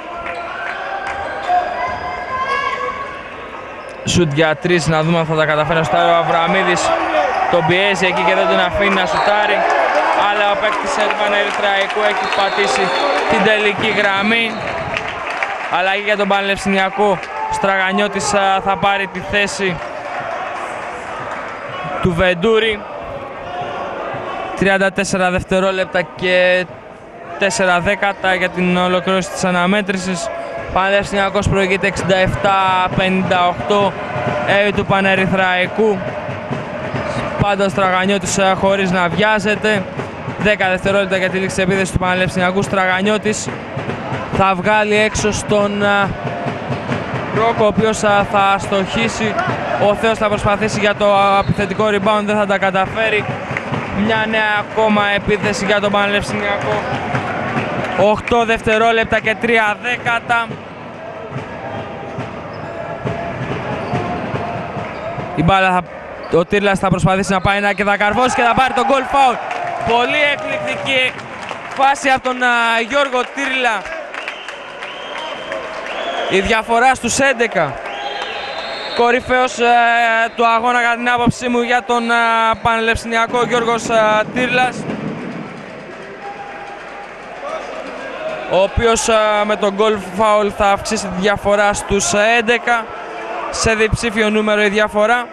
Σουτ για 3, να δούμε αν θα τα καταφέρει να σουτάρει. Ο Αβραμίδης τον πιέζει εκεί και δεν τον αφήνει να σουτάρει. Αλλά ο παίκτης του Πανερυθραϊκού έχει πατήσει την τελική γραμμή. Αλλαγή για τον Πανελευσυνιακό. Στραγανιώτης θα πάρει τη θέση του Βεντούρη. 34 δευτερόλεπτα και 4 δέκατα για την ολοκλήρωση της αναμέτρησης. Πανεπιστημιακός προηγείται 67-58 του Πανερυθραϊκού. Πάντα ο Στραγανιώτης χωρίς να βιάζεται. 10 δευτερόλεπτα για τη λήξη της επίθεσης του Πανεπιστημιακού. Στραγανιώτης θα βγάλει έξω στον Ρόκο, ο οποίος θα στοχίσει. Ο Θεός θα προσπαθήσει για το επιθετικό rebound, δεν θα τα καταφέρει. Μια νέα ακόμα επίθεση για τον Πανεπιστημιακό. 8 δευτερόλεπτα και 3 δέκατα. Η μπάλα ο Τύρλας θα προσπαθήσει να πάει ένα και θα καρφώσει και θα πάρει τον goal foul. Πολύ εκπληκτική φάση από τον Γιώργο Τύρλα. Η διαφορά στους 11. Κορυφαίος του αγώνα κατά την άποψή μου για τον Πανελευσυνιακό Γιώργος Τύρλας, ο οποίος με τον goal foul θα αυξήσει τη διαφορά στους 11, σε διψήφιο νούμερο η διαφορά.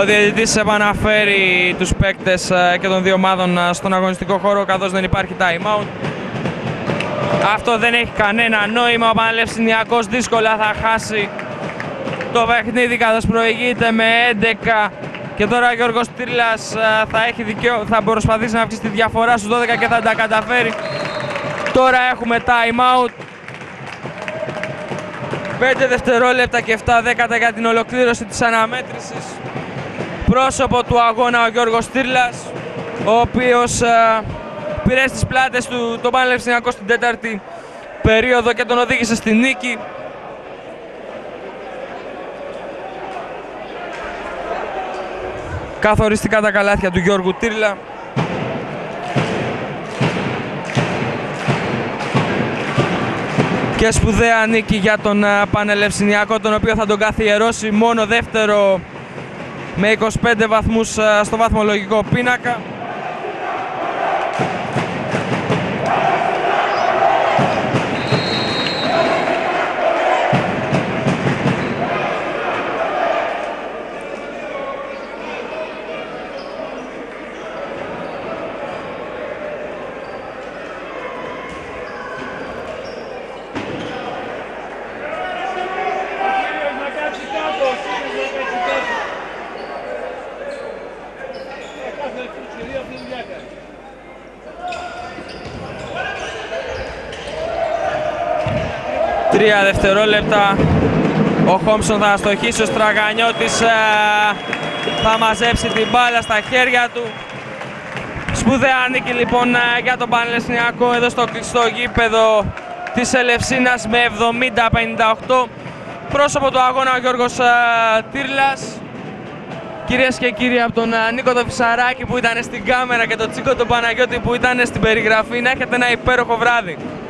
Ο διαιτητής επαναφέρει τους παίκτες και των δύο ομάδων στον αγωνιστικό χώρο, καθώς δεν υπάρχει time out. Αυτό δεν έχει κανένα νόημα. Ο Πανελευθυνιακός δύσκολα θα χάσει το παιχνίδι, καθώς προηγείται με 11. Και τώρα ο Γιώργος Τύρλας θα προσπαθήσει να αυξήσει τη διαφορά στους 12 και θα τα καταφέρει. Τώρα έχουμε time out. 5 δευτερόλεπτα και 7 δέκατα για την ολοκλήρωση της αναμέτρησης. Πρόσωπο του αγώνα ο Γιώργος Τύρλας, ο οποίος πήρε στις πλάτες του τον Πανελευθυνιακό στην τέταρτη περίοδο και τον οδήγησε στη νίκη. Καθοριστικά τα καλάθια του Γιώργου Τύρλα. Και σπουδαία νίκη για τον Πανελευθυνιακό, τον οποίο θα τον καθιερώσει μόνο δεύτερο με 25 βαθμούς στο βαθμολογικό πίνακα. Τρία δευτερόλεπτα. Ο Χόμψον θα αστοχίσει, ο Στραγανιώτης θα μαζέψει την μπάλα στα χέρια του. Σπουδαία νίκη λοιπόν για τον Πανελευθυνιακό εδώ στο κλειστό γήπεδο της Ελευσίνας με 70-58. Πρόσωπο του αγώνα ο Γιώργος Τύρλας. Κυρίες και κύριοι, από τον Νίκο το Φυσαράκη που ήταν στην κάμερα και τον Τσίκο τον Παναγιώτη που ήταν στην περιγραφή, να έχετε ένα υπέροχο βράδυ.